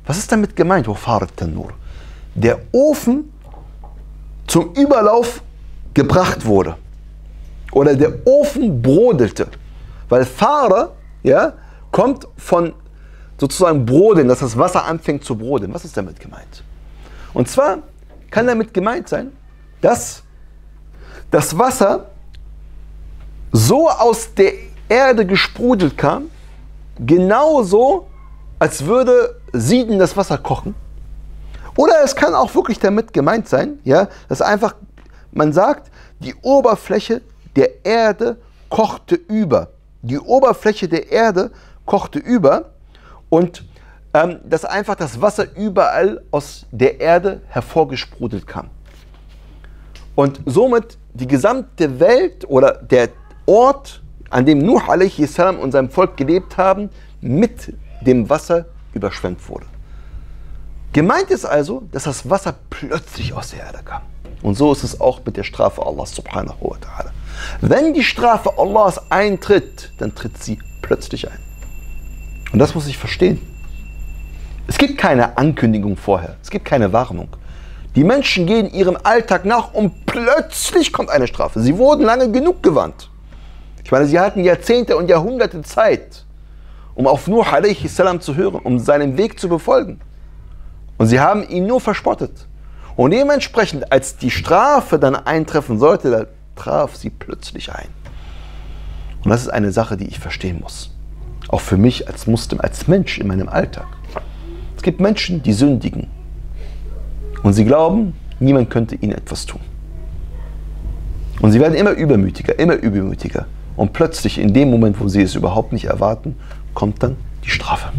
Was ist damit gemeint, Farat Tanur? Der Ofen zum Überlauf gebracht wurde. Oder der Ofen brodelte. Weil Fahre, ja, kommt von sozusagen Brodeln, dass das Wasser anfängt zu brodeln. Was ist damit gemeint? Und zwar kann damit gemeint sein, dass das Wasser so aus der Erde gesprudelt kam, genauso, als würde Sieden das Wasser kochen. Oder es kann auch wirklich damit gemeint sein, ja, dass einfach, man sagt, die Oberfläche der Erde kochte über. Die Oberfläche der Erde kochte über und ähm, dass einfach das Wasser überall aus der Erde hervorgesprudelt kam. Und somit die gesamte Welt oder der Ort, an dem Nuh a.s. und sein Volk gelebt haben, mit dem Wasser überschwemmt wurde. Gemeint ist also, dass das Wasser plötzlich aus der Erde kam. Und so ist es auch mit der Strafe Allahs subhanahu wa ta'ala. Wenn die Strafe Allahs eintritt, dann tritt sie plötzlich ein. Und das muss ich verstehen. Es gibt keine Ankündigung vorher, es gibt keine Warnung. Die Menschen gehen ihrem Alltag nach und plötzlich kommt eine Strafe. Sie wurden lange genug gewarnt. Ich meine, sie hatten Jahrzehnte und Jahrhunderte Zeit, um auf Nuh a.s. zu hören, um seinen Weg zu befolgen. Und sie haben ihn nur verspottet. Und dementsprechend, als die Strafe dann eintreffen sollte, da traf sie plötzlich ein. Und das ist eine Sache, die ich verstehen muss. Auch für mich als Muslim, als Mensch in meinem Alltag. Es gibt Menschen, die sündigen. Und sie glauben, niemand könnte ihnen etwas tun. Und sie werden immer übermütiger, immer übermütiger. Und plötzlich, in dem Moment, wo sie es überhaupt nicht erwarten, kommt dann die Strafe.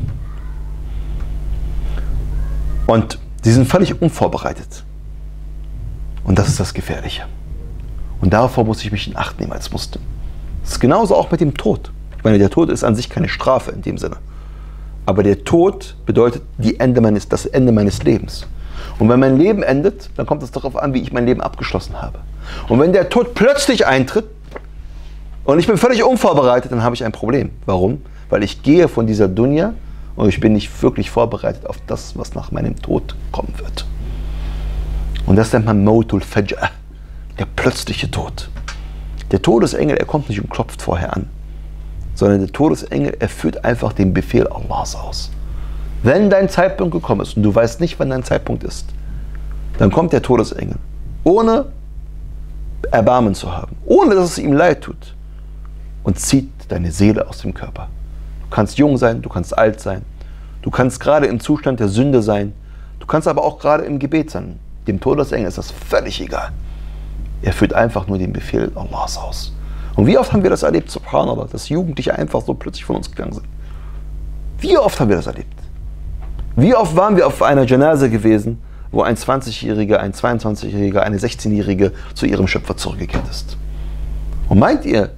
Und sie sind völlig unvorbereitet. Und das ist das Gefährliche. Und davor muss ich mich in Acht nehmen als Muslim. Das ist genauso auch mit dem Tod. Ich meine, der Tod ist an sich keine Strafe in dem Sinne. Aber der Tod bedeutet die Ende meines, das Ende meines Lebens. Und wenn mein Leben endet, dann kommt es darauf an, wie ich mein Leben abgeschlossen habe. Und wenn der Tod plötzlich eintritt und ich bin völlig unvorbereitet, dann habe ich ein Problem. Warum? Weil ich gehe von dieser Dunya und ich bin nicht wirklich vorbereitet auf das, was nach meinem Tod kommen wird. Und das nennt man Mautul Faj'a, der plötzliche Tod. Der Todesengel, er kommt nicht und klopft vorher an, sondern der Todesengel, er führt einfach den Befehl Allahs aus. Wenn dein Zeitpunkt gekommen ist und du weißt nicht, wann dein Zeitpunkt ist, dann kommt der Todesengel, ohne Erbarmen zu haben, ohne dass es ihm leid tut, und zieht deine Seele aus dem Körper. Du kannst jung sein, du kannst alt sein, du kannst gerade im Zustand der Sünde sein, du kannst aber auch gerade im Gebet sein. Dem Todesengel ist das völlig egal. Er führt einfach nur den Befehl Allahs aus. Und wie oft haben wir das erlebt, subhanallah, dass Jugendliche einfach so plötzlich von uns gegangen sind? Wie oft haben wir das erlebt? Wie oft waren wir auf einer Janaze gewesen, wo ein zwanzigjähriger, ein zweiundzwanzigjähriger, eine sechzehnjährige zu ihrem Schöpfer zurückgekehrt ist? Und meint ihr,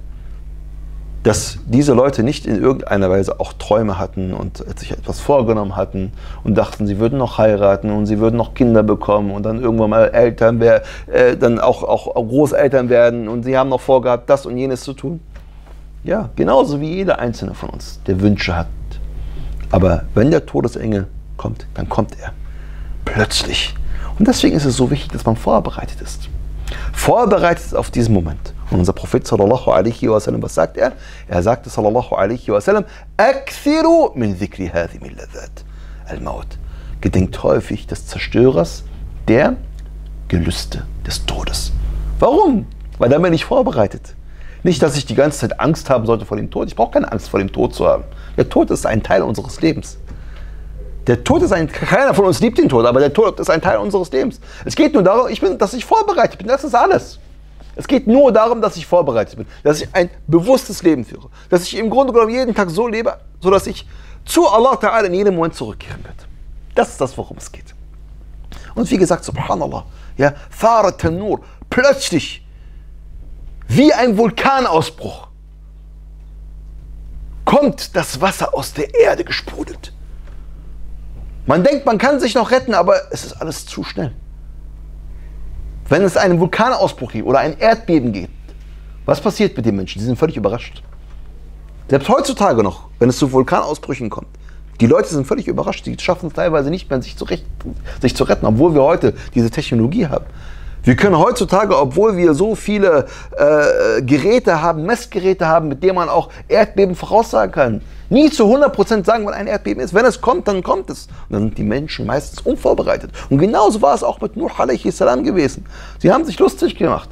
dass diese Leute nicht in irgendeiner Weise auch Träume hatten und sich etwas vorgenommen hatten und dachten, sie würden noch heiraten und sie würden noch Kinder bekommen und dann irgendwann mal Eltern, äh, dann auch, auch Großeltern werden und sie haben noch vorgehabt, das und jenes zu tun? Ja, genauso wie jeder Einzelne von uns, der Wünsche hat. Aber wenn der Todesengel kommt, dann kommt er plötzlich. Und deswegen ist es so wichtig, dass man vorbereitet ist. Vorbereitet ist auf diesen Moment. Und unser Prophet sallallahu alaihi wa sallam, was sagt er? Er sagte sallallahu alaihi wa sallam, Akthiru min dhikri hadhi min ladhat al-Maut. Gedenkt häufig des Zerstörers der Gelüste des Todes. Warum? Weil dann bin ich vorbereitet. Nicht, dass ich die ganze Zeit Angst haben sollte vor dem Tod. Ich brauche keine Angst vor dem Tod zu haben. Der Tod ist ein Teil unseres Lebens. Der Tod ist ein, keiner von uns liebt den Tod, aber der Tod ist ein Teil unseres Lebens. Es geht nur darum, ich bin, dass ich vorbereitet bin. Das ist alles. Es geht nur darum, dass ich vorbereitet bin, dass ich ein bewusstes Leben führe, dass ich im Grunde genommen jeden Tag so lebe, sodass ich zu Allah Ta'ala in jedem Moment zurückkehren werde. Das ist das, worum es geht. Und wie gesagt, subhanallah, ja, Farat Tanur, plötzlich, wie ein Vulkanausbruch, kommt das Wasser aus der Erde gesprudelt. Man denkt, man kann sich noch retten, aber es ist alles zu schnell. Wenn es einen Vulkanausbruch gibt oder ein Erdbeben gibt, was passiert mit den Menschen? Die sind völlig überrascht. Selbst heutzutage noch, wenn es zu Vulkanausbrüchen kommt, Die Leute sind völlig überrascht. Die schaffen es teilweise nicht mehr, sich zu, recht, sich zu retten, obwohl wir heute diese Technologie haben. Wir können heutzutage, obwohl wir so viele äh, Geräte haben, Messgeräte haben, mit denen man auch Erdbeben voraussagen kann, nie zu hundert Prozent sagen, wann ein Erdbeben ist. Wenn es kommt, dann kommt es. Und dann sind die Menschen meistens unvorbereitet. Und genauso war es auch mit Nuh alaihi salam gewesen. Sie haben sich lustig gemacht.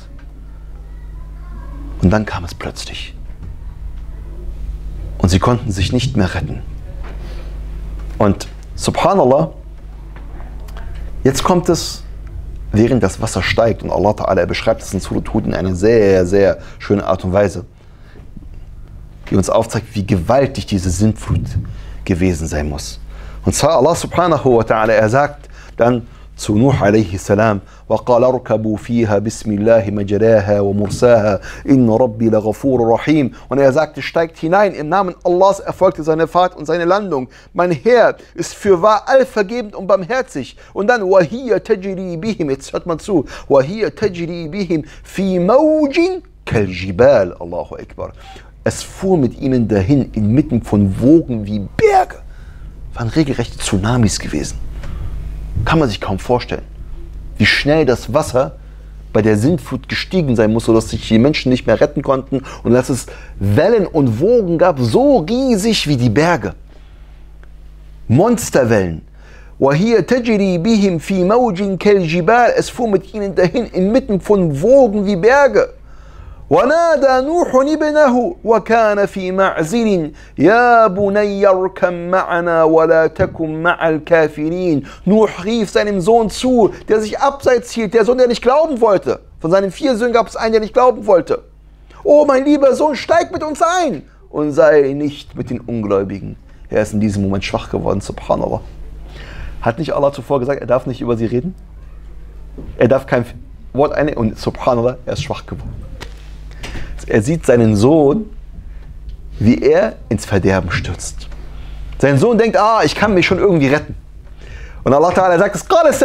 Und dann kam es plötzlich. Und sie konnten sich nicht mehr retten. Und subhanallah, jetzt kommt es, während das Wasser steigt, und Allah Ta'ala, er beschreibt es in Surat Hud in einer sehr, sehr schönen Art und Weise, die uns aufzeigt, wie gewaltig diese Sintflut gewesen sein muss. Und zwar Allah Subhanahu wa Ta'ala, er sagt dann zu Nuh alaihi salam, وَقَالَ ارْكَبُوا فِيهَا بِسْمِ اللَّهِ مَجْرَاهَا وَمُرْسَاهَا إِنَّ رَبِّي لَغَفُورٌ رَحِيمٌ. Und er sagte, steigt hinein, im Namen Allahs erfolgte seine Fahrt und seine Landung. Mein Herr ist fürwahr allvergebend und barmherzig. Und dann, وَهِيَ تَجْرِي بِهِمْ, jetzt hört man zu, وَهِيَ تَجْرِي بِهِمْ فِي مَوْجٍ كَالْجِبَالِ, Allahu Akbar. Es fuhr mit ihnen dahin, inmitten von Wogen wie Berge. Waren regelrechte Tsunamis gewesen. Kann man sich kaum vorstellen, wie schnell das Wasser bei der Sintflut gestiegen sein muss, sodass sich die Menschen nicht mehr retten konnten und dass es Wellen und Wogen gab, so riesig wie die Berge. Monsterwellen. وَهِيَ تَجْرِي بِهِمْ فِي مَوْجٍ كَالْجِبَالِ. Es fuhr mit ihnen dahin, inmitten von Wogen wie Berge. وَنَادَى نُوحٌ ابْنَهُ وَكَانَ فِي مَعْزِلٍ يَا بُنَيَّ ارْكَبْ مَعَنَا وَلَا تَكُنْ مَعَ الْكَافِرِينَ. Nuh rief seinem Sohn zu, der sich abseits hielt, der Sohn, der nicht glauben wollte. Von seinen vier Söhnen gab es einen, der nicht glauben wollte. Oh, mein lieber Sohn, steig mit uns ein und sei nicht mit den Ungläubigen. Er ist in diesem Moment schwach geworden, subhanallah. Hat nicht Allah zuvor gesagt, er darf nicht über sie reden? Er darf kein Wort einnehmen und subhanallah, er ist schwach geworden. Er sieht seinen Sohn, wie er ins Verderben stürzt. Sein Sohn denkt, ah, ich kann mich schon irgendwie retten. Und Allah Ta'ala sagt,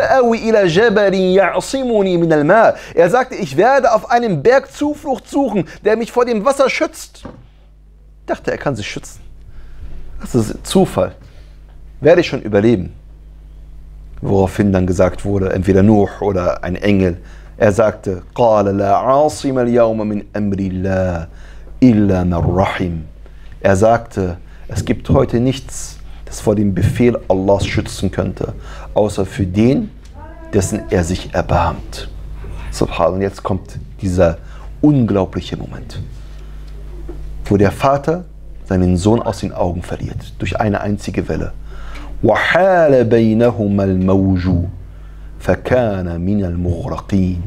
er sagte, ich werde auf einem Berg Zuflucht suchen, der mich vor dem Wasser schützt. Ich dachte, er kann sich schützen. Das ist Zufall. Werde ich schon überleben. Woraufhin dann gesagt wurde, entweder Nuh oder ein Engel. Er sagte, قَالَ لَا عَاصِمَ الْيَوْمَ مِنْ أَمْرِ اللَّهِ إِلَّا مَنْ رَحِمَ. Er sagte, es gibt heute nichts, das vor dem Befehl Allahs schützen könnte, außer für den, dessen er sich erbarmt. Subhanallah, und jetzt kommt dieser unglaubliche Moment, wo der Vater seinen Sohn aus den Augen verliert, durch eine einzige Welle. وَحَالَ بَيْنَهُمَا الْمَوْجُ فَكَانَ مِنَ الْمُغْرَقِينَ.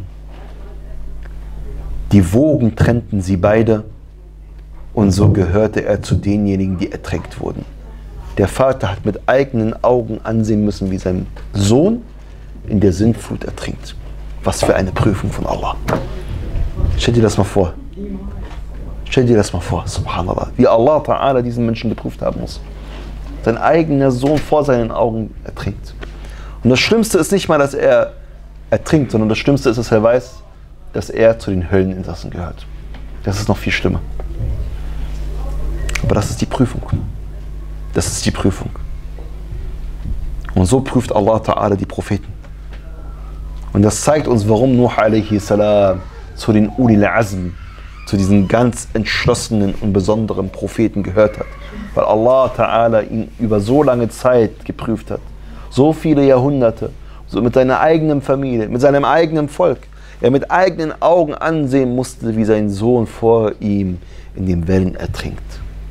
Die Wogen trennten sie beide und so gehörte er zu denjenigen, die ertränkt wurden. Der Vater hat mit eigenen Augen ansehen müssen, wie sein Sohn in der Sintflut ertrinkt. Was für eine Prüfung von Allah. Stell dir das mal vor. Stell dir das mal vor, subhanallah. Wie Allah Ta'ala diesen Menschen geprüft haben muss. Sein eigener Sohn vor seinen Augen ertrinkt. Und das Schlimmste ist nicht mal, dass er ertrinkt, sondern das Schlimmste ist, dass er weiß, dass er zu den Hölleninsassen gehört. Das ist noch viel schlimmer. Aber das ist die Prüfung. Das ist die Prüfung. Und so prüft Allah Ta'ala die Propheten. Und das zeigt uns, warum Nuh alaihi salam zu den Ulil Azm, zu diesen ganz entschlossenen und besonderen Propheten gehört hat. Weil Allah Ta'ala ihn über so lange Zeit geprüft hat. So viele Jahrhunderte, so mit seiner eigenen Familie, mit seinem eigenen Volk. Er mit eigenen Augen ansehen musste, wie sein Sohn vor ihm in den Wellen ertrinkt.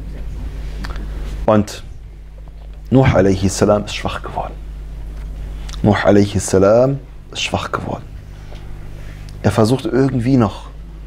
Und Nuh alaihi salam ist schwach geworden. Nuh alaihi salam ist schwach geworden. Er versucht irgendwie noch,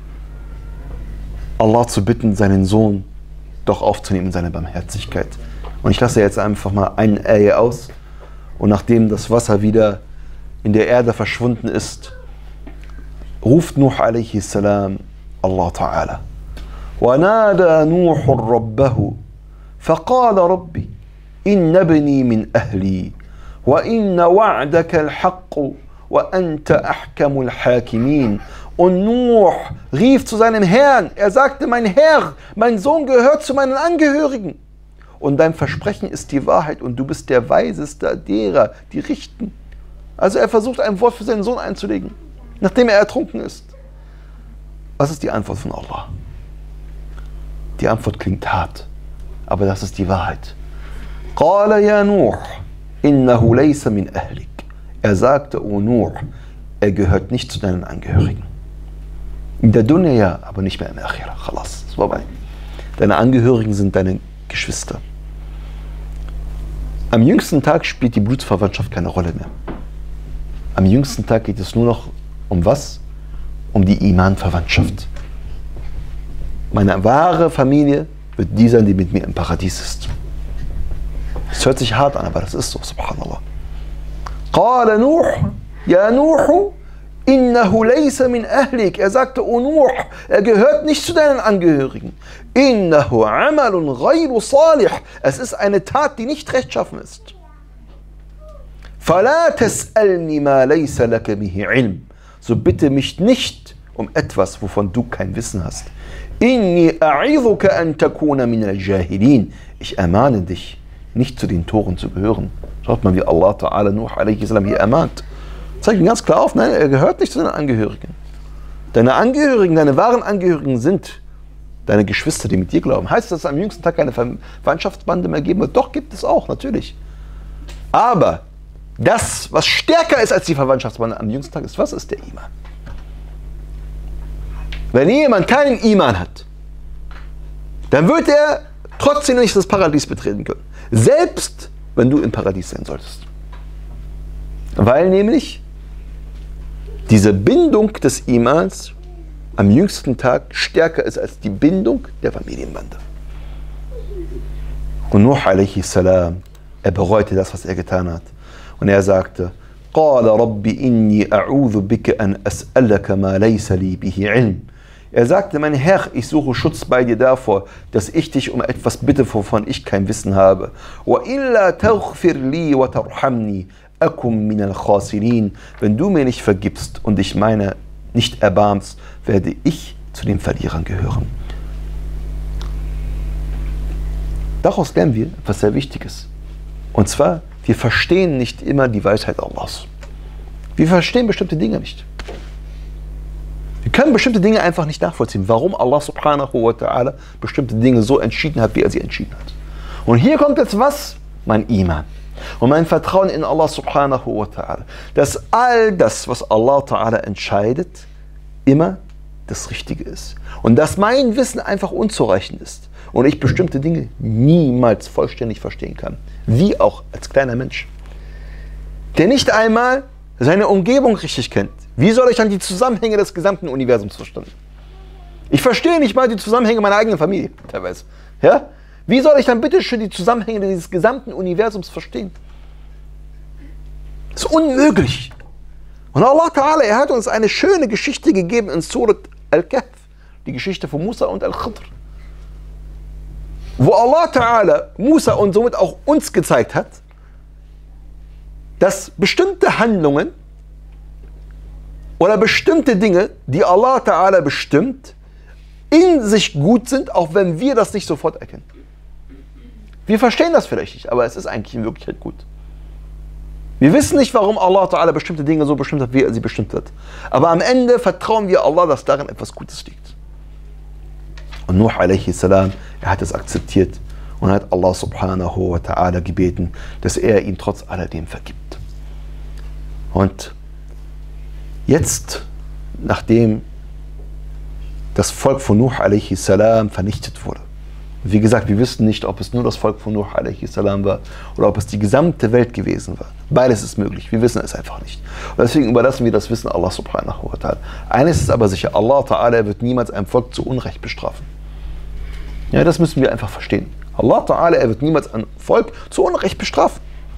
Allah zu bitten, seinen Sohn doch aufzunehmen in seine Barmherzigkeit. Und ich lasse jetzt einfach mal einen Ayah aus. Und nachdem das Wasser wieder in der Erde verschwunden ist, ruft Nuh alaihi salam Allah Ta'ala. وَنَادَى نُوحٌ رَبَّهُ فَقَالَ رَبِّ إِنَّ ابْنِي مِنْ أَهْلِي وَإِنَّ وَعْدَكَ الْحَقُّ وَأَنْتَ أَحْكَمُ الْحَاكِمِينَ. Und Nuh rief zu seinem Herrn, er sagte, mein Herr, mein Sohn gehört zu meinen Angehörigen. und dein Versprechen ist die Wahrheit und du bist der Weiseste derer, die richten. Also er versucht ein Wort für seinen Sohn einzulegen, nachdem er ertrunken ist. Was ist die Antwort von Allah? Die Antwort klingt hart, aber das ist die Wahrheit. Qala ya Nuh, innahu laysa min ahlik. Er sagte, O Nuh, er gehört nicht zu deinen Angehörigen. In der Dunya ja, aber nicht mehr im Akhirah. Khalas, das war bei. Deine Angehörigen sind deine Geschwister. Am jüngsten Tag spielt die Blutsverwandtschaft keine Rolle mehr. Am jüngsten Tag geht es nur noch um was? Um die Iman-Verwandtschaft. Meine wahre Familie wird die sein, die mit mir im Paradies ist. Es hört sich hart an, aber das ist so, subhanallah. Qala Nuh, ya Nuh, innahu laysa min ahlik. Er sagte, O Nuh, er gehört nicht zu deinen Angehörigen. Innahu amalun ghayru salih. Es ist eine Tat, die nicht rechtschaffen ist. Fala tas'alni ma laysa laka bihi ilm. So bitte mich nicht um etwas, wovon du kein Wissen hast. Inni a'idhuka an takuna min al-jahilin. Ich ermahne dich, nicht zu den Toren zu gehören. Schaut mal, wie Allah Ta'ala Nuh alaihi salam hier ermahnt. Zeigt ihn ganz klar auf, nein, er gehört nicht zu deinen Angehörigen. Deine Angehörigen, deine wahren Angehörigen sind deine Geschwister, die mit dir glauben. Heißt das, dass es am jüngsten Tag keine Verwandtschaftsbande mehr geben wird? Doch, gibt es auch, natürlich. Aber das, was stärker ist als die Verwandtschaftsbande am jüngsten Tag, ist, was ist der Iman? Wenn jemand keinen Iman hat, dann wird er trotzdem nicht das Paradies betreten können. Selbst wenn du im Paradies sein solltest. Weil nämlich diese Bindung des Imans am jüngsten Tag stärker ist als die Bindung der Familienbande. Und Nuh alaihi salam, er bereute das, was er getan hat. Und er sagte, قَالَ رَبِّ إِنِّي أَعُوذُ بِكَ أَنْ أَسْأَلَكَ مَا لَيْسَ لِي بِهِ عِلْمٍ. Er sagte, mein Herr, ich suche Schutz bei dir davor, dass ich dich um etwas bitte, wovon ich kein Wissen habe. وَإِلَّا تَغْفِرْ لِي وَتَرْحَمْنِي أَكُمْ مِنَ الْخَاسِرِينَ. Wenn du mir nicht vergibst und dich meine nicht erbarmst, werde ich zu den Verlierern gehören. Daraus lernen wir etwas sehr Wichtiges. Und zwar, wir verstehen nicht immer die Weisheit Allahs. Wir verstehen bestimmte Dinge nicht. Wir können bestimmte Dinge einfach nicht nachvollziehen, warum Allah subhanahu wa ta'ala bestimmte Dinge so entschieden hat, wie er sie entschieden hat. Und hier kommt jetzt was? Mein Iman. Und mein Vertrauen in Allah subhanahu wa ta'ala. Dass all das, was Allah ta'ala entscheidet, immer das Richtige ist. Und dass mein Wissen einfach unzureichend ist. Und ich bestimmte Dinge niemals vollständig verstehen kann. Wie auch als kleiner Mensch. Der nicht einmal seine Umgebung richtig kennt. Wie soll ich dann die Zusammenhänge des gesamten Universums verstehen? Ich verstehe nicht mal die Zusammenhänge meiner eigenen Familie, teilweise. Ja? Wie soll ich dann bitte schön die Zusammenhänge dieses gesamten Universums verstehen? Das ist unmöglich. Und Allah Ta'ala, er hat uns eine schöne Geschichte gegeben in Surat Al-Kahf. Die Geschichte von Musa und Al-Khidr. Wo Allah Ta'ala Musa und somit auch uns gezeigt hat, dass bestimmte Handlungen oder bestimmte Dinge, die Allah Ta'ala bestimmt, in sich gut sind, auch wenn wir das nicht sofort erkennen. Wir verstehen das vielleicht nicht, aber es ist eigentlich in Wirklichkeit gut. Wir wissen nicht, warum Allah Ta'ala bestimmte Dinge so bestimmt hat, wie er sie bestimmt hat. Aber am Ende vertrauen wir Allah, dass darin etwas Gutes liegt. Und Nuh alaihi salam, er hat es akzeptiert und hat Allah subhanahu wa ta'ala gebeten, dass er ihn trotz alledem vergibt. Und jetzt, nachdem das Volk von Nuh alaihi salam vernichtet wurde, wie gesagt, wir wissen nicht, ob es nur das Volk von Nuh alaihi salam war oder ob es die gesamte Welt gewesen war. Beides ist möglich, wir wissen es einfach nicht. Und deswegen überlassen wir das Wissen Allah subhanahu wa ta'ala. Eines ist aber sicher, Allah ta'ala wird niemals ein Volk zu Unrecht bestrafen. Ja, das müssen wir einfach verstehen. Allah ta'ala, er wird niemals ein Volk zu Unrecht bestrafen.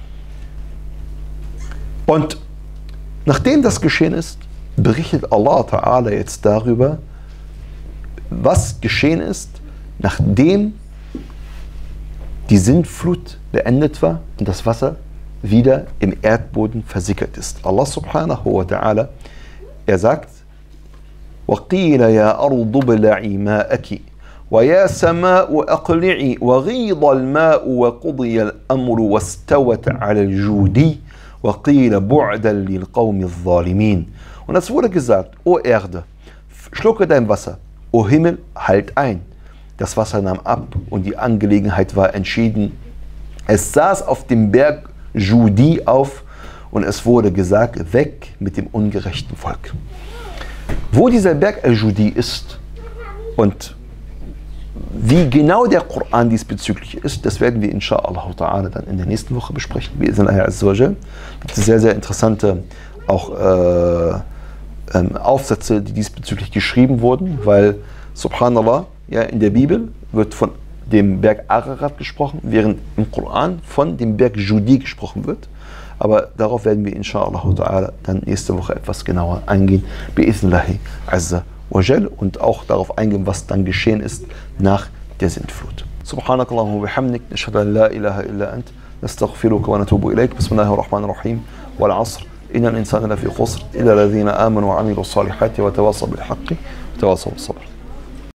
Und nachdem das geschehen ist, berichtet Allah ta'ala jetzt darüber, was geschehen ist, nachdem die Sintflut beendet war und das Wasser wieder im Erdboden versickert ist. Allah subhanahu wa ta'ala, er sagt, وَقِيلَ يَا أَرْضُ بْلَعِي مَاءَكِ وَيَا سَمَاءُ أَقْلِعِي وَغِيضَ الْمَاءُ وَقُضِيَ الْأَمْرُ وَاسْتَوَتْ عَلَى الْجُودِ وَقِيلَ بُعْدًا لِلْقَوْمِ الظَّالِمِينَ. Und es wurde gesagt, O Erde, schlucke dein Wasser, O Himmel, halt ein. Das Wasser nahm ab und die Angelegenheit war entschieden. Es saß auf dem Berg Judi auf und es wurde gesagt, weg mit dem ungerechten Volk. Wo dieser Berg Al-Judi ist und wie genau der Koran diesbezüglich ist, das werden wir inshallah ta'ala dann in der nächsten Woche besprechen. Wir sind azza wa jal. Das sind sehr, sehr interessante auch äh, ähm, Aufsätze, die diesbezüglich geschrieben wurden, weil subhanallah, ja, in der Bibel wird von dem Berg Ararat gesprochen, während im Koran von dem Berg Judi gesprochen wird. Aber darauf werden wir inshallah ta'ala dann nächste Woche etwas genauer eingehen. Bi'ithnillahi azza wa jal, und auch darauf eingehen, was dann geschehen ist nach der Sintflut. Subhanakallahumma wa bihamdik, nashhadu an la ilaha illa ant, nastaghfiruka wa natubu ilayk. Bismillahir Rahmanir Rahim. Wal 'asr, innal insana lafi khusr illa alladhina amanu wa 'amilus salihati wa tawassaw bil haqqi wa tawassaw bis sabr.